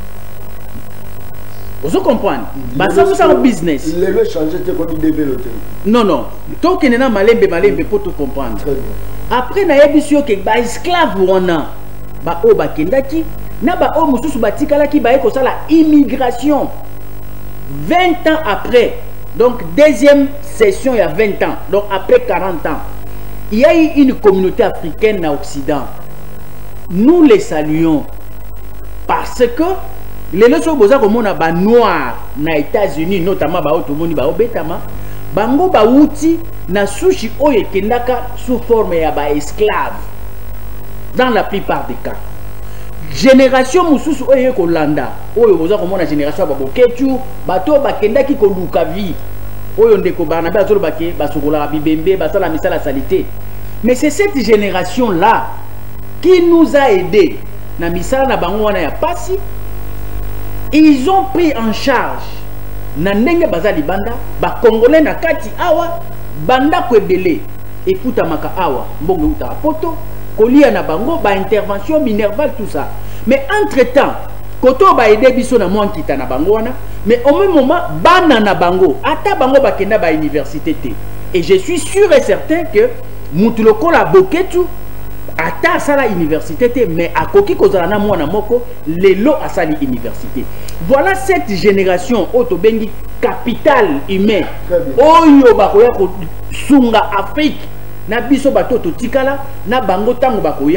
Vous comprenez? Bah ça c'est un business. Les lois changent comme développé. Non non. Tant qu'il y a malembe malembe pour tout comprendre. Après na yebisio que ba esclave wana ba o ba kendaki na ba o mususu batikala ki ba eko sala immigration. vingt ans après. Donc deuxième session il y a vingt ans. Donc après quarante ans. Il y a eu une communauté africaine en Occident. Nous les saluons parce que les leçons boza comme on a ba noir na États-Unis notamment ba otomoni ba obetama bango ba outi na sushi oye kendaka sous forme ya ba esclave dans la plupart des cas. Génération mususu oye kolanda oyo boza comme on a génération ba boketu bato ba kendaki ko luka vie oyo ndeko bana ba zolo bake ba sokola bibembe ba sala misala salité. Mais c'est cette génération là qui nous a aidés. Na misala na bango wana ya pasi. Ils ont pris en charge na ndenge bazali banda ba congolais na kati awa banda kwebele ekuta maka awa mbongo uta poto kolia na bango ba intervention minerval tout ça. Mais entre-temps koto ba aider biso na mwa kita na bango wana mais au même moment bana na bango ata bango bakenda ba université te. Et je suis sûr et certain que mutuloko la boketu ata sala université mais à koki kozala na mwana moko lelo asali université. Voilà cette génération otobengi capital humain oyo bakoya ko sunga Afrique na biso bato totikala na bango tango bakoya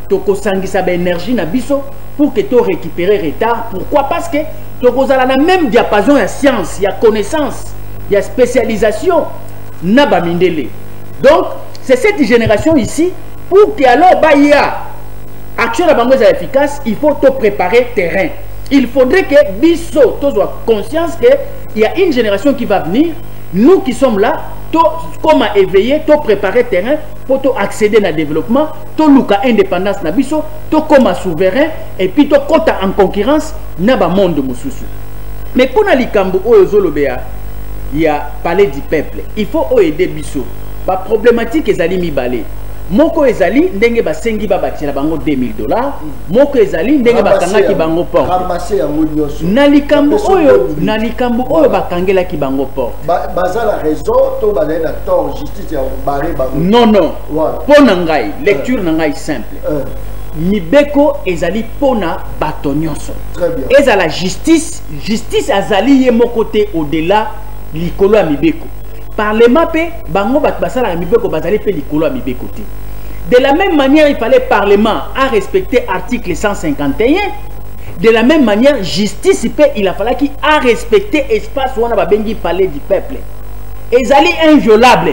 tokosangisa ba énergie na biso pour que to récupérer retard. Pourquoi? Parce que tokozala na même diapason ya science, ya connaissance, ya spécialisation na ba mindele. Donc c'est cette génération ici pour que alors ba ya action na bango est efficace, il faut te préparer terrain. Il faudrait que biso to soit conscience que il y a une génération qui va venir. Nous qui sommes là, to comme à éveiller, to préparer terrain pour to accéder au développement, to luka indépendance na biso, to comme à souverain et puis to kota en concurrence na ba monde mususu. Mais pour na likambo oyo zolobea, il y a parler du peuple. Il faut aider biso. Ba problématique ezali mibale. Moko ezali ndenge basengi babatela bango deux mille dollars, moko ezali ndenge bakangaki bango port. Na likambo oyo, na likambo oyo bakangela ki bango port. Baza la raison to bazali na tort justice ya baré bango. Non non. Pona ngai, lecture na ngai simple. Mibeko ezali pona bato nyonso. Très bien. Eza la justice, justice azali ye moko te au-delà likolo ya mibeko. Parlement pe bango bat basala mibeko bazali pe likolo ya mibeko te. De la même manière, il fallait parlement à respecter article cent cinquante et un. De la même manière, justice pe il a fallu qu'il a respecté espace où on a bengi parler du peuple. Ezali inviolable.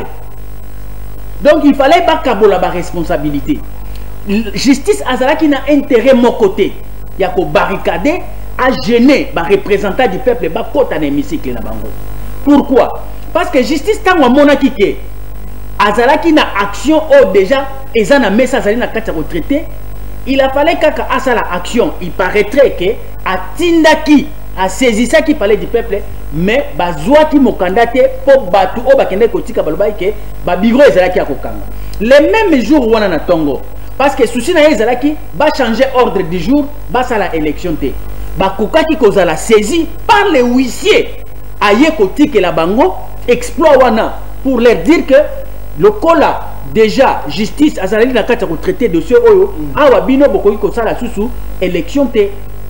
Donc il fallait pas kabola ba responsabilité. Justice azala qui n'a intérêt mon côté. Il y a ko barricader à gêner ba représentant du peuple ba kota na hémicycle na bango. Pourquoi? Parce que justice tant wa mona kike azala qui na action oh déjà ezana message azali na kati retraité, il a fallu kaka asala action, il paraîtrait que atindaki a saisi ça qui parlait du peuple mais bazwa ki mokandate pour batu o bakende kotika baloba ke ba biro ezala ki akokanga le même jour wana na tongo parce que souci na ezala ki ba changer ordre du jour ba sala élection te ba kokaki kozala saisi par les huissiers aye kotika la bango exploit wana pour leur dire que le cola déjà justice azali na kati ko traiter dossier oyo awa bino bokoki ko sala susu élection te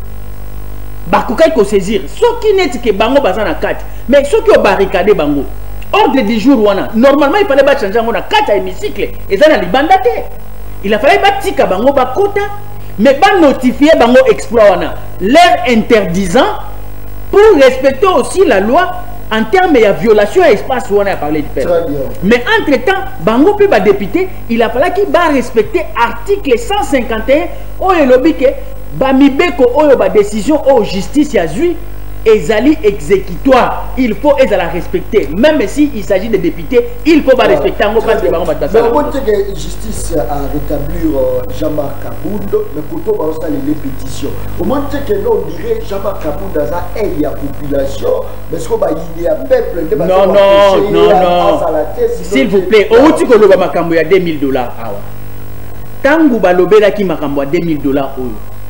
bakokai ko saisir ce qui n'est que bango bazana kati mais ce qui au barricade bango ordre du jour wana normalement il fallait pas changer ngona kati hémicycle ezana libanda te il a fallu ba tika bango bakota mais ba notifier bango exploit wana leur interdisant pour respecter aussi la loi en termes de violation à espace où on a parlé du peuple. Mais entre-temps, Bango peut ba député, il a fallu qu'il va respecter article cent cinquante et un où il lobby que ba mibeko ou ba décision ou justice ya zui ezali exécutoire. Il faut ezala respecter. Même si il s'agit de députés, il faut pas respecter en parce que Bango ba mais on dit que justice a rétablir Jean-Marc Kabound, mais plutôt ba ça les pétitions. Au moins que non on dirait Jean-Marc Kabound a ça et la population parce que ba il y a peuple non non non non s'il vous plaît au outi ko loba makambo ya deux mille dollars awa tangu ba lobela ki makambo ya deux mille dollars oyo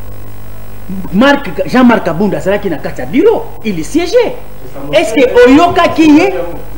Marc Jean-Marc Kabound a ça qui na kata bureau il siégeait. Est-ce que oyoka ki ye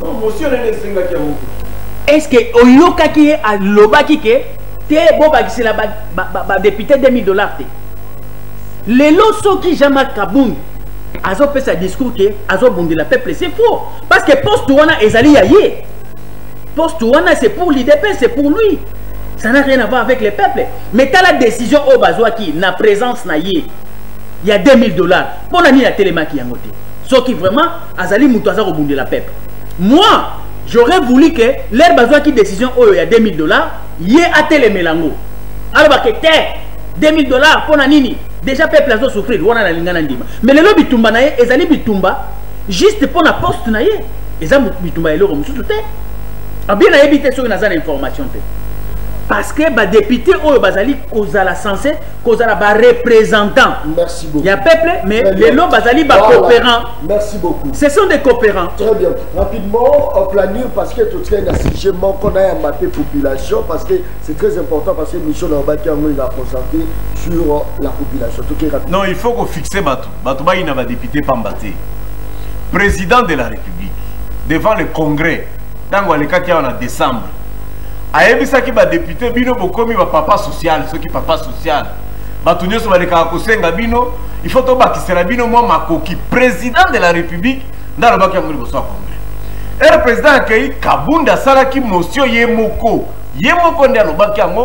est-ce que oyoka ki ye a loba ki ke te bo ba kisela ba ba député deux mille dollars te le loso qui Jean-Marc Kabound azo fait sa discours que azo bondi la peuple c'est faux parce que poste wana ezali ya ye poste wana c'est pour l'I D P c'est pour lui ça n'a rien à voir avec le peuple mais t'as la décision au bazwa qui na présence na ye il y a deux mille dollars pour la ni la télémaki yangote ce qui vraiment azali muto azo bondi la peuple moi j'aurais voulu que l'air bazwa qui décision au il y a deux mille dollars ye a télémelango alors ba que deux mille dollars pour la nini déjà peuple a souffrir wana na lingana ndima mais le lobby tumba na ye ezali bitumba juste pour la poste na ye ezali bitumba eloko mususu te abina yebite sur na za information te parce que ba député oyo bazali kozala censé kozala ba représentant merci beaucoup il y a peuple mais les lots bazali ba coopérants merci beaucoup ce sont des coopérants très bien rapidement on planifie parce que tout train sujet qu'on a un mappé population parce que c'est très important parce que mission dans bâti on va concentrer sur la population tout est rapide non il faut qu'on fixe bateau bateau ba ina ba député pambaté président de la République devant le congrès dans le cas qui en décembre ayebisaki ba député bino bokomi ba papa social ceux qui papa social batunyo so baleka kosenga bino il faut to bakisela bino moi makoki président de la République dans le bac ya ngoli boso congrès et le président akei Kabound asalaki motion ye moko ye moko ndia lo bac yango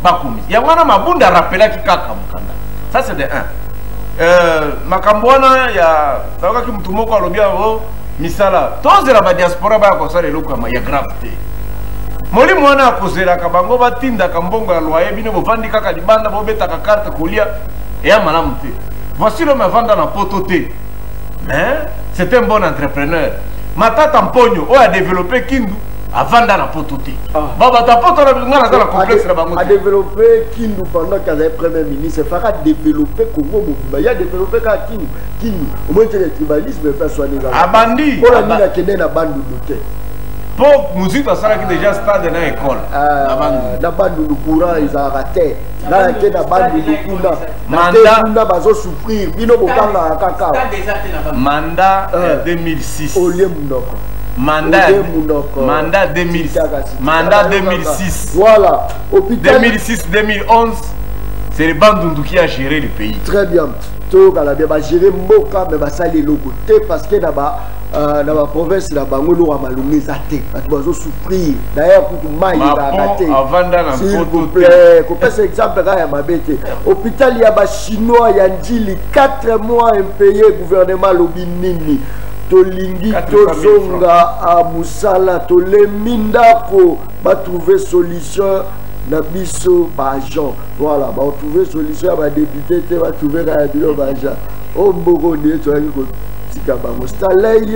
bakomi yango wana mabunda rappelaki kaka mokanda. Ça c'est de un. Euh, makambo wana ya kaka mutu moko alobi yango misala tozela ba diaspora ba kosala eloko ya grave te. Molimo wana akozelaka bango batindaka mbongo ya loyer bino bovandi kaka libanda bobetaka carte kolia eya malamu te. Voici l'homme vanda na poto te. Mais c'est un bon entrepreneur. Matata Mpogno a développé Kindu avant dans la poto te. Baba ta poto na ngala dans la complexe na bango. A développé Kindu pendant qu'il avait premier ministre, fera développer Congo Mobimba. Il a développé ka Kindu. Kindu. Au moins le tribalisme fait soigner la. Abandi. Pour la mina kene na bandu doté. Pour musique ça là qui déjà stade dans école. Na bandu du courant ils ont raté. Là que na bandu du kuna. Mandat kuna bazo souffrir. Bino bokanga kaka. Mandat deux mille six. Olie munoko. Mandat mandat deux mille six. Mandat deux mille six. Voilà. Hôpital deux mille six deux mille onze. C'est le Bandundu qui a géré le pays. Très bien. Tout la bien gérer Mboka mais ça les locaux parce que là-bas dans la province là bango lo malungi zate tu vas souffrir d'ailleurs pour mai va rater s'il vous plaît qu'on passe exemple là ya mabete hôpital ya ba chinois ya ndili quatre mois impayé gouvernement lobi nini tolingi tozonga a musala tolemindako ba trouver solution na biso ba agent voilà ba trouver solution ba député te ba trouver na bilo ba agent o mboko ne to ko tika bango stalei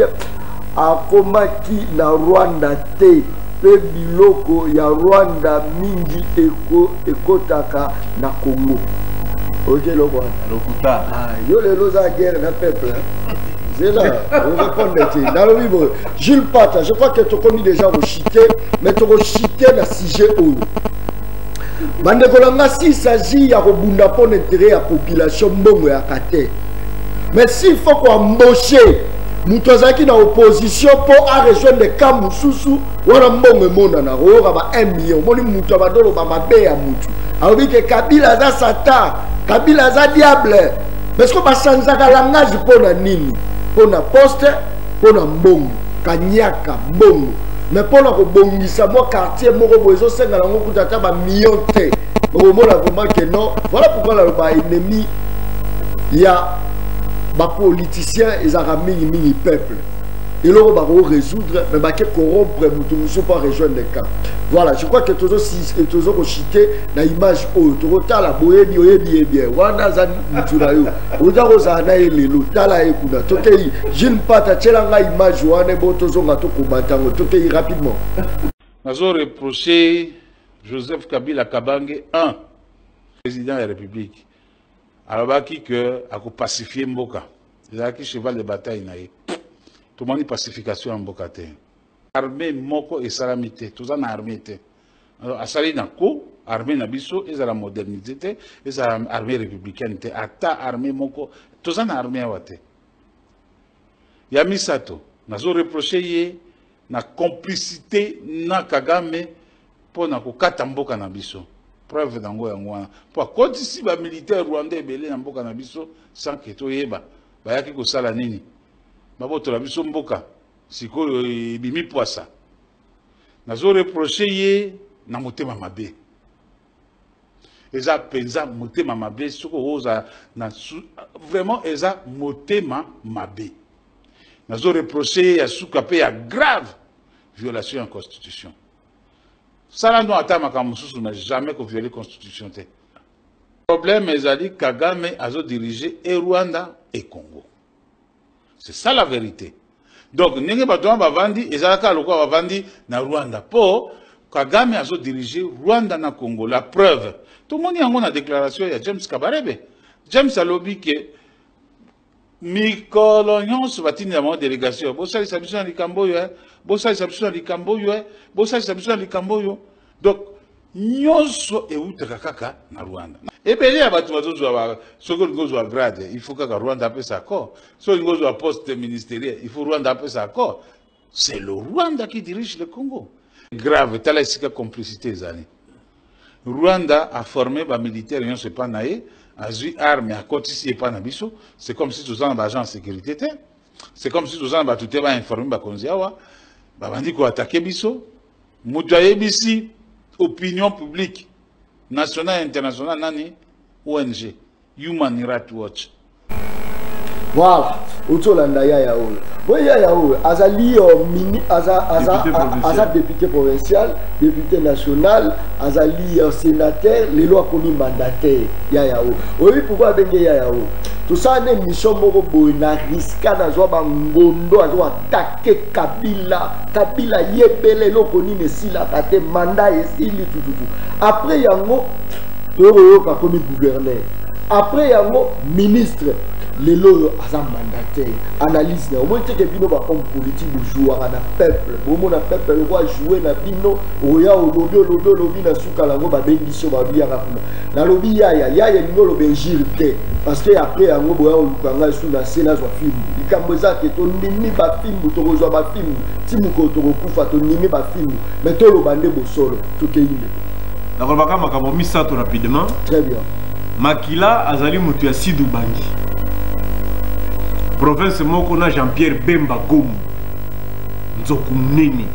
akomaki na Rwanda te pe biloko ya Rwanda mingi eko ekotaka na Congo. Ok loko lokuta ah yo le loza guerre na peuple c'est là on répond dans le livre Jules Pata je crois que tu connais déjà au chité mais tu au chité na sujet oyo bande kolanga si s'agit ya kobunda pour l'intérêt ya population mbongo ya kate. Mais s'il faut qu'on embauche Moutozaki dans opposition pour à rejoindre des cas Moussousou, ou à mbongo mona na roga ba un million, moni moutou ba dolo ba mabe ya moutou. Alors que Kabila za Satan, Kabila za diable. Mais ce que ba sanzaka langage pour na nini, pour na poste, pour na mbongo, kanyaka mbongo. Mais pour na kobongisa moi quartier moko bozo senga na ngoku tata ba million te. Au moment vraiment que non, voilà pourquoi la ba ennemi il y a les politiciens ils ont ramené le peuple et là on va résoudre mais bah que corrompre nous ne sommes pas rejoindre les cas. Voilà, je crois que tous aussi tous ont cité la image au total la boye bien bien bien wana za muturayo oza za na elelo tala ekuna tokei jeune pata tchelanga image wana boto zonga to kobatango tokei rapidement. Nazo reprocher Joseph Kabila Kabange un président de la République. Alors, qui que a pacifié Mboka, il a qui cheval de bataille naïe. Tout le monde pacification en Mboka. Armée moko et salamité, tout ça na armée té. Alors à sali na ko, armée na biso, ils ont la modernité, ils ont l'armée républicaine té. Ata armée moko, tout ça na armée awate. Yamisato, nazo reproché yé na complicité na Kagame pour na ko kata Mboka na biso. Preuve d'ango yango pour quand ici ba militaire rwandais belé na mboka na biso sans que to yeba ba yaki ko sala nini ba boto la biso mboka sikoyo bimi poisa nazo reprocher ye na motema mabe eza penza motema mabe soko oza na vraiment eza motema mabe nazo reprocher ya suka pe ya grave violation en constitution. Ça n'a pas jamais violé la Constitution. Le problème est que Kagame a dirigé et Rwanda et Congo. C'est ça la vérité. Donc, nous avons dit que na Rwanda. Pour Kagame a dirigé Rwanda et Congo. La preuve. Tout le monde a une déclaration de James Kabarebe. James a lobby que Mikolonyon se battit dans la délégation. Bossa il s'habille dans les Camboyo. Bossa il s'habille dans les Camboyo. Bossa il s'habille dans les Camboyo. Donc, nyonso e utaka kaka na Rwanda. Et bien, il y a des gens qui ont un grade. Il faut que Rwanda ait sa accord. Si on a un poste ministériel, il faut que Rwanda ait sa accord. C'est le Rwanda qui dirige le Congo. Grave, tu as la complicité des années. Rwanda a formé des militaires, ils ne sont pas naïfs. A eu armes à côté ici et pas nabiso, c'est comme si tous les agents de sécurité, c'est comme si tous les agents tout étaient informés par Konziawa, bah on dit qu'on attaquait biso, moutaye bisi opinion publique, national et international nani O N G Human Rights Watch. Voilà, Otolanda Yaya Oul. Moi, Yaya Oul, Azali, mini, Aza, Aza, Aza, député provincial, député national, Azali, sénateur, les lois commis mandataires, Yaya Oul. Oui, pourquoi bengue Yaya Oul? Tout ça, c'est une mission qui est risquée, Ngondo, attaquer Kabila, Kabila, Yebele, Lokoni, Nesila, Kate, mandat, et tout, tout, tout. Après, Yango, Toro, comme gouverneur. Après, Yango, ministre. Les lois à mandataire, analyse, au moins que bino ba homme politique jouer à la peuple, au moins le peuple va jouer na bino, oya o lobi o lobi o lobi na suka lango ba bendition ba biya kapuna. Na lobi ya ya ya ya bino lo benjirke parce que après yango boya o lukanga su na sena zo film. Likambo za ke to nimi ba film to ko zo ba film, timu ko to ko kufa to nimi ba film, mais to lo bande bo solo to ke yile. Na ko baka makamo misato rapidement. Très bien. Makila azali mutu ya Sidou Bangi. Province moko na Jean-Pierre Bemba Gomu nzoku munene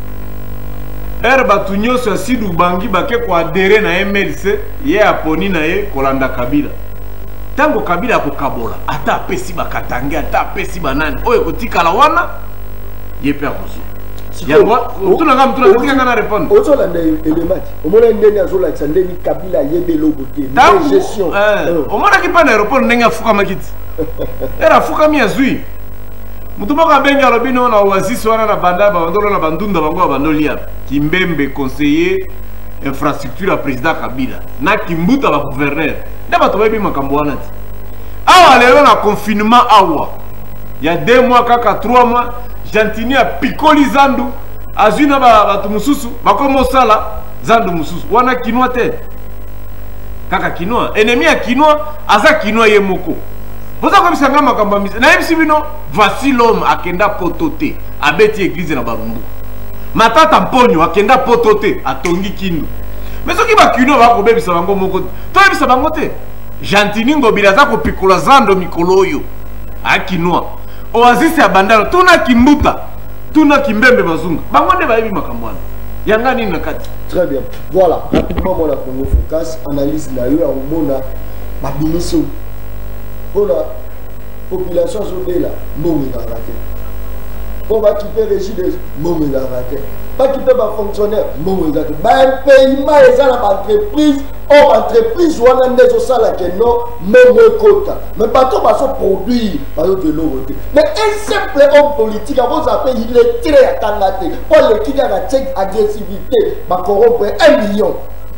er batu nyonso ya Sidou Bangi bake ko adere na M L C ye aponi na ye kolanda Kabila tango Kabila ko kabola ata apesi bakatange ata apesi banani oyo kotikala wana ye pe akoso yango utuna ngam tuna kotika na répondre ozo landa elemati omona ndeni azola tsandeni Kabila yebelo bote gestion omona ki pa na aéroport ndenge afuka makiti era fuka mi azui mutumaka benga lobino na oasis wana na banda ba ndolo na bandunda bango ba ndolia Kimbembe conseiller infrastructure à président Kabila na Kimbuta ba gouverneur ndaba to bebi makambo wana ti awa lelo na confinement awa il y a deux mois kaka trois mois Jantini a pikoli zandu azuna ba batu mususu bakomo sala zandu mususu wana kinwa te kaka kinwa ennemi ya kinwa aza kinwa ye moko. Vous avez vu ça, makambo misa. Na M C bino, voici l'homme akenda potote, abeti église na Barumbu. Matata mponyo akenda potote, atongi kindu. Mais ce qui va kino va ko bebisa bango moko. To bebisa bango te. Jantini ngobila za ko pikola zando mikoloyo. Akinwa. Oasis ya bandalo, tuna Kimbuta, tuna Kimbembe bazunga. Bango nde ba yebi makambo wana. Yanga nini na kati. Très bien. Voilà, rapidement mon Congo Focus, analyse na yo ya omona babiniso. Pour la population là, non mais raté. Pour va quitter le régime, non mais raté. Pas quitter ma fonctionnaire, non mais raté. Bah un pays ma les entreprise, or entreprise ou un des au salaire que non, même quota. Mais pas tout va se produire par de l'eau. Mais un simple homme politique, avant ça fait il est très attendaté. Pour le qui a la tête agressivité, va corrompre un million.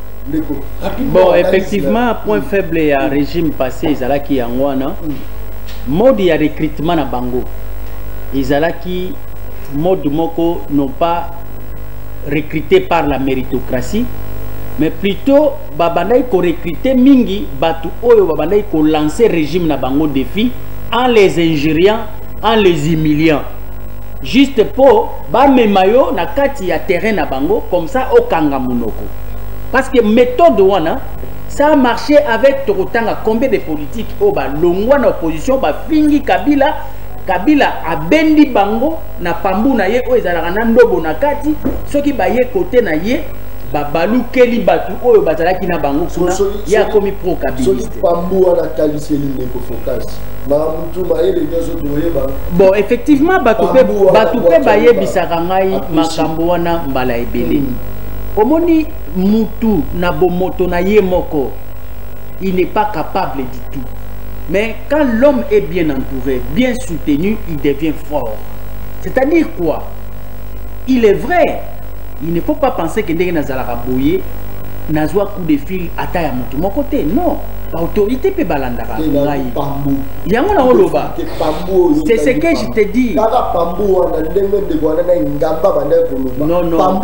Bon, effectivement, point faible et à régime passé, ils allaient qui en wana. Mode de recrutement à Bango. Ils allaient qui mode moko non pas recruté par la méritocratie, mais plutôt babanaï ko recruté mingi batu oyo babanaï ko lancer régime na Bango défi en les injuriant, en les humiliant. Juste pour ba memayo na kati ya terrain na Bango comme ça au kanga munoko. Parce que méthode wana ça a marché avec Torotanga combien de politiques au ba longwa na opposition ba fingi Kabila Kabila a bendi bango na pambu na ye o ezalaka na ndobo na kati soki ba ye côté na ye ba balukeli batu oyo bazalaki na bango kuna ya komi pro Kabila soki pambu wana taliseli ndeko focus ba mutu ba ye le nyoso doye ba bon effectivement batu pe batu pe ba ye bisaka ngai makambo wana mbala ebele. Omoni mutu na bomoto na ye moko, il n'est pas capable du tout. Mais quand l'homme est bien entouré, bien soutenu, il devient fort. C'est-à-dire quoi? Il est vrai, il ne faut pas penser que ndenge nazalaka boye nazwa coup de fil ata ya mutu mon côté. Non, l'autorité peut balandaka ngai. Yango na oloba. C'est ce que je te dis. Non non.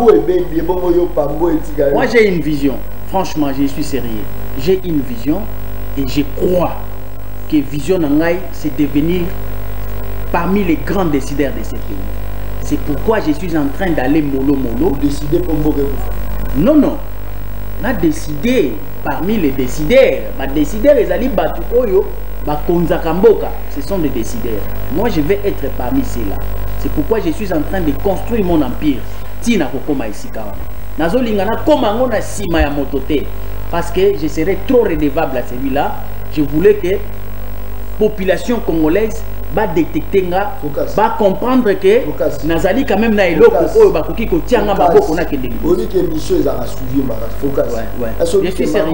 Moi j'ai une vision. Franchement, je suis sérieux. J'ai une vision et je crois que vision ngai c'est devenir parmi les grands décideurs de ce pays. C'est pourquoi je suis en train d'aller mollo mollo. Décider pour mourir. Non non. On a décidé parmi les décideurs. Les décideurs, les alliés Batu Oyo, Konzakamboka, ce sont des décideurs. Moi, je vais être parmi ceux-là. C'est pourquoi je suis en train de construire mon empire. Tina Kokoma Isikawa. Nazo lingana koma ngona sima ya motote. parce que je serais trop redevable à celui-là. Je voulais que la population congolaise va détecter, va comprendre que Nazali quand même na eloko oyo bakoki ko tianga maboko na kende. Oni que mission za suivi mara focus. Je suis sérieux.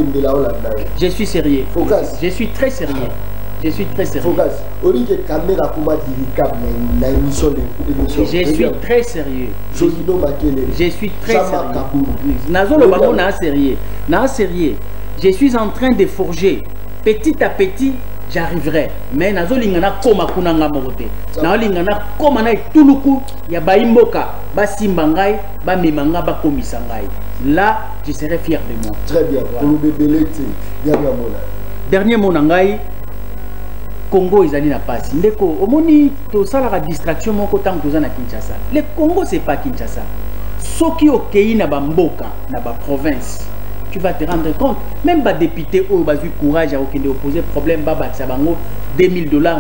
Je suis sérieux. Je suis très sérieux. Je suis très sérieux. Focus. Oni que caméra kuma diricable na émission de émission. Je suis très sérieux. Jolido Makele. Je suis très sérieux. Nazolo bango na sérieux. Na sérieux. Je suis en train de forger petit à petit. J'arriverai, mais nazolingana koma kunanga mokote. Naolingana koma na tuluku ya baimboka, ba simbangai, ba memanga ba komisangai. Là, je serai fier de moi. Très bien. Pour le bébé dernier mot là. Dernier mot nangai. Congo ezali na pasi. Ndeko, omoni to sala la distraction moko tant que na Kinshasa. Le Congo c'est pas Kinshasa. Soki okei na bamboka, na ba province. Tu vas te rendre compte, même les députés ont eu courage à opposer problème deux mille dollars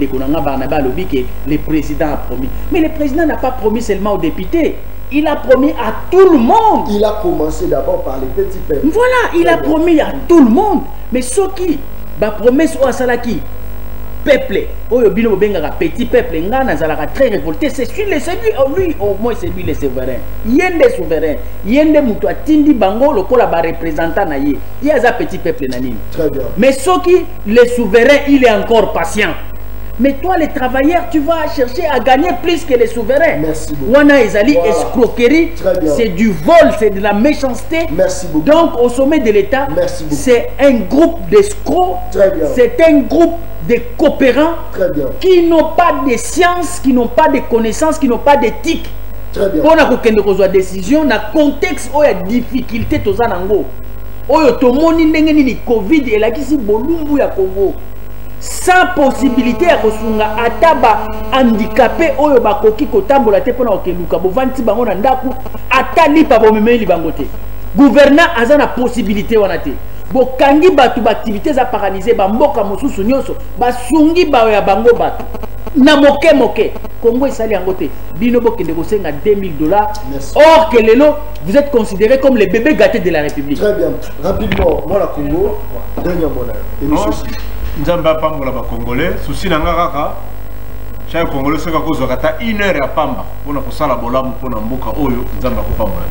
que le président a promis. Mais le président n'a pas promis seulement aux députés, il a promis à tout le monde. Il a commencé d'abord par les petits peuples. Voilà, il a promis à tout le monde. Mais ce qui, la promesse au Salaki, peuple, petit peuple, très révolté, c'est lui, lui, au moins c'est lui le souverain. Il y a des souverains, il y a des moutons, Tindi Bango, le col représentant, il y a un petit peuple. Très bien. Mais ce qui, le souverain, il est encore patient. Mais toi, les travailleurs, tu vas chercher à gagner plus que les souverains. Merci beaucoup. Wana Ezali, voilà. Escroquerie, c'est du vol, c'est de la méchanceté. Merci beaucoup. Donc, au sommet de l'État, c'est un groupe d'escrocs, c'est un groupe de coopérants qui n'ont pas de science, qui n'ont pas de connaissances, qui n'ont pas d'éthique. Pour la décision, dans le contexte où il y a des difficultés, tout ça, oyo tomoni ndenge nini Covid elakisi bolumbu ya Congo sans possibilité ya kosunga ataba handicapé oyo bakoki kotambola te pona okeluka bovanti bango na ndaku atali pa bomemeli bango te gouverneur azana possibilité wana te bokangi batu ba activité za paralysé ba mboka mosusu nyonso basungi ba ya bango batu na moke moke Congo esali yango te bino bokende kosenga deux mille dollars. Or que lelo vous êtes considéré comme les bébés gâtés de la République. Très bien. Rapidement, moi la Congo, dernier mot là. Nzamba pambola ba Congolais, souci na ngaka chaque Congolais seka kozwa ta une heure ya pamba pona kosala bolamu pona mboka oyo nzamba ko pambola.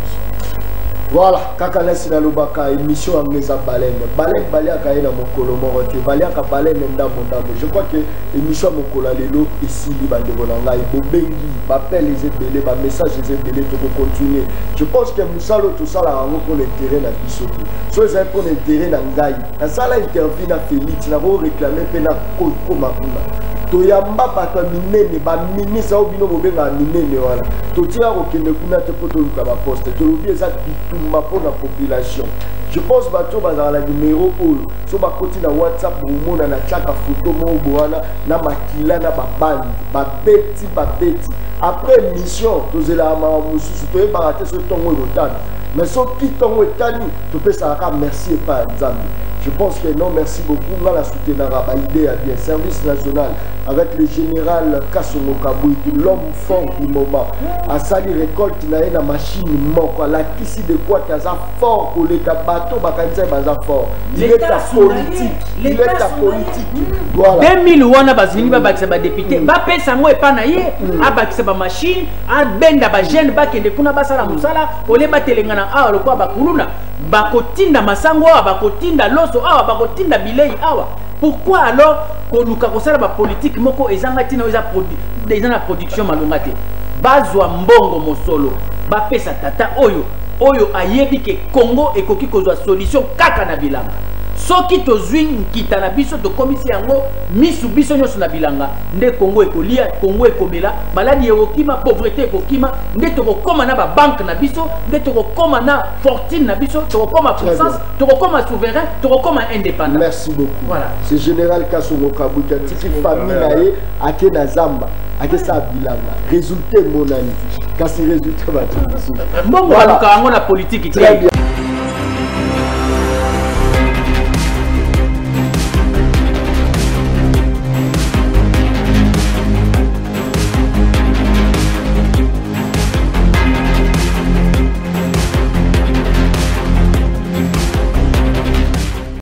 Voilà, kaka nesi na lobaka émission à mesa baleine. Baleine balia ka ina mokolo morote, balia ka baleine ndambo ndambo. Je crois que émission mokolo lelo ici li bandeko na ngai bobengi, bapel les ebele, ba message les ebele to continuer. Je pense que musalo to sala rango pour l'intérêt na biso. So c'est pour l'intérêt na ngai. Na sala interview na Félix na ro réclamer pe na ko makuna. Toyamba bato minene ba ministre au bino bobenga minene wala. Totia ko kende kuna te poto luka ba poste. To lobi eza bitumba pour la population. Je pense bato bazala la numéro oyo. So ba koti na WhatsApp bomona na chaka photo mo boana na makila na ba bandi, ba beti ba beti. Après mission, tozela ma mususu to e barate so tongo lotana. Mais so ki tongo etani, to pe sa ka merci pas Nzambe. Je pense que non, merci beaucoup. On va la soutenir à l'idée à bien service national avec le général Kassongo Kabouy, l'homme fort du moment. À Sali récolte, il y a une machine morte. La kisi de quoi tu as fort pour les bateaux, fort. Il est ta politique. Il est ta politique. Voilà. deux mille wana bazini ba bakisa ba député. Ba pesa mo epanaye, a bakisa ba machine, a benda ba jeune ba kende kuna basala musala, ole ba telengana a lo kwa ba kuluna. Bakotinda masango awa, bakotinda loso awa, bakotinda bilei awa. Pourquoi alors koluka kosala ba politique moko ezanga tina eza produit déjà na production malongate bazwa mbongo mosolo ba pesa tata oyo oyo ayebi ke Congo ekoki kozwa solution kaka na bilanga soki tozwi nkita na biso to komisi yango misu biso nyoso na bilanga nde Congo ekolia Congo ekomela maladi ekokima pauvreté ekokima nde tokokoma na ba banque na biso nde tokokoma na fortune na biso tokokoma puissance tokokoma souverain tokokoma indépendant. Merci beaucoup. Voilà. C'est général Kassongo Kabouy qui famille nae ake na zamba ake sa bilanga résultat mon ami kasi résultat ba tout. Mbongo voilà. La politique très bien.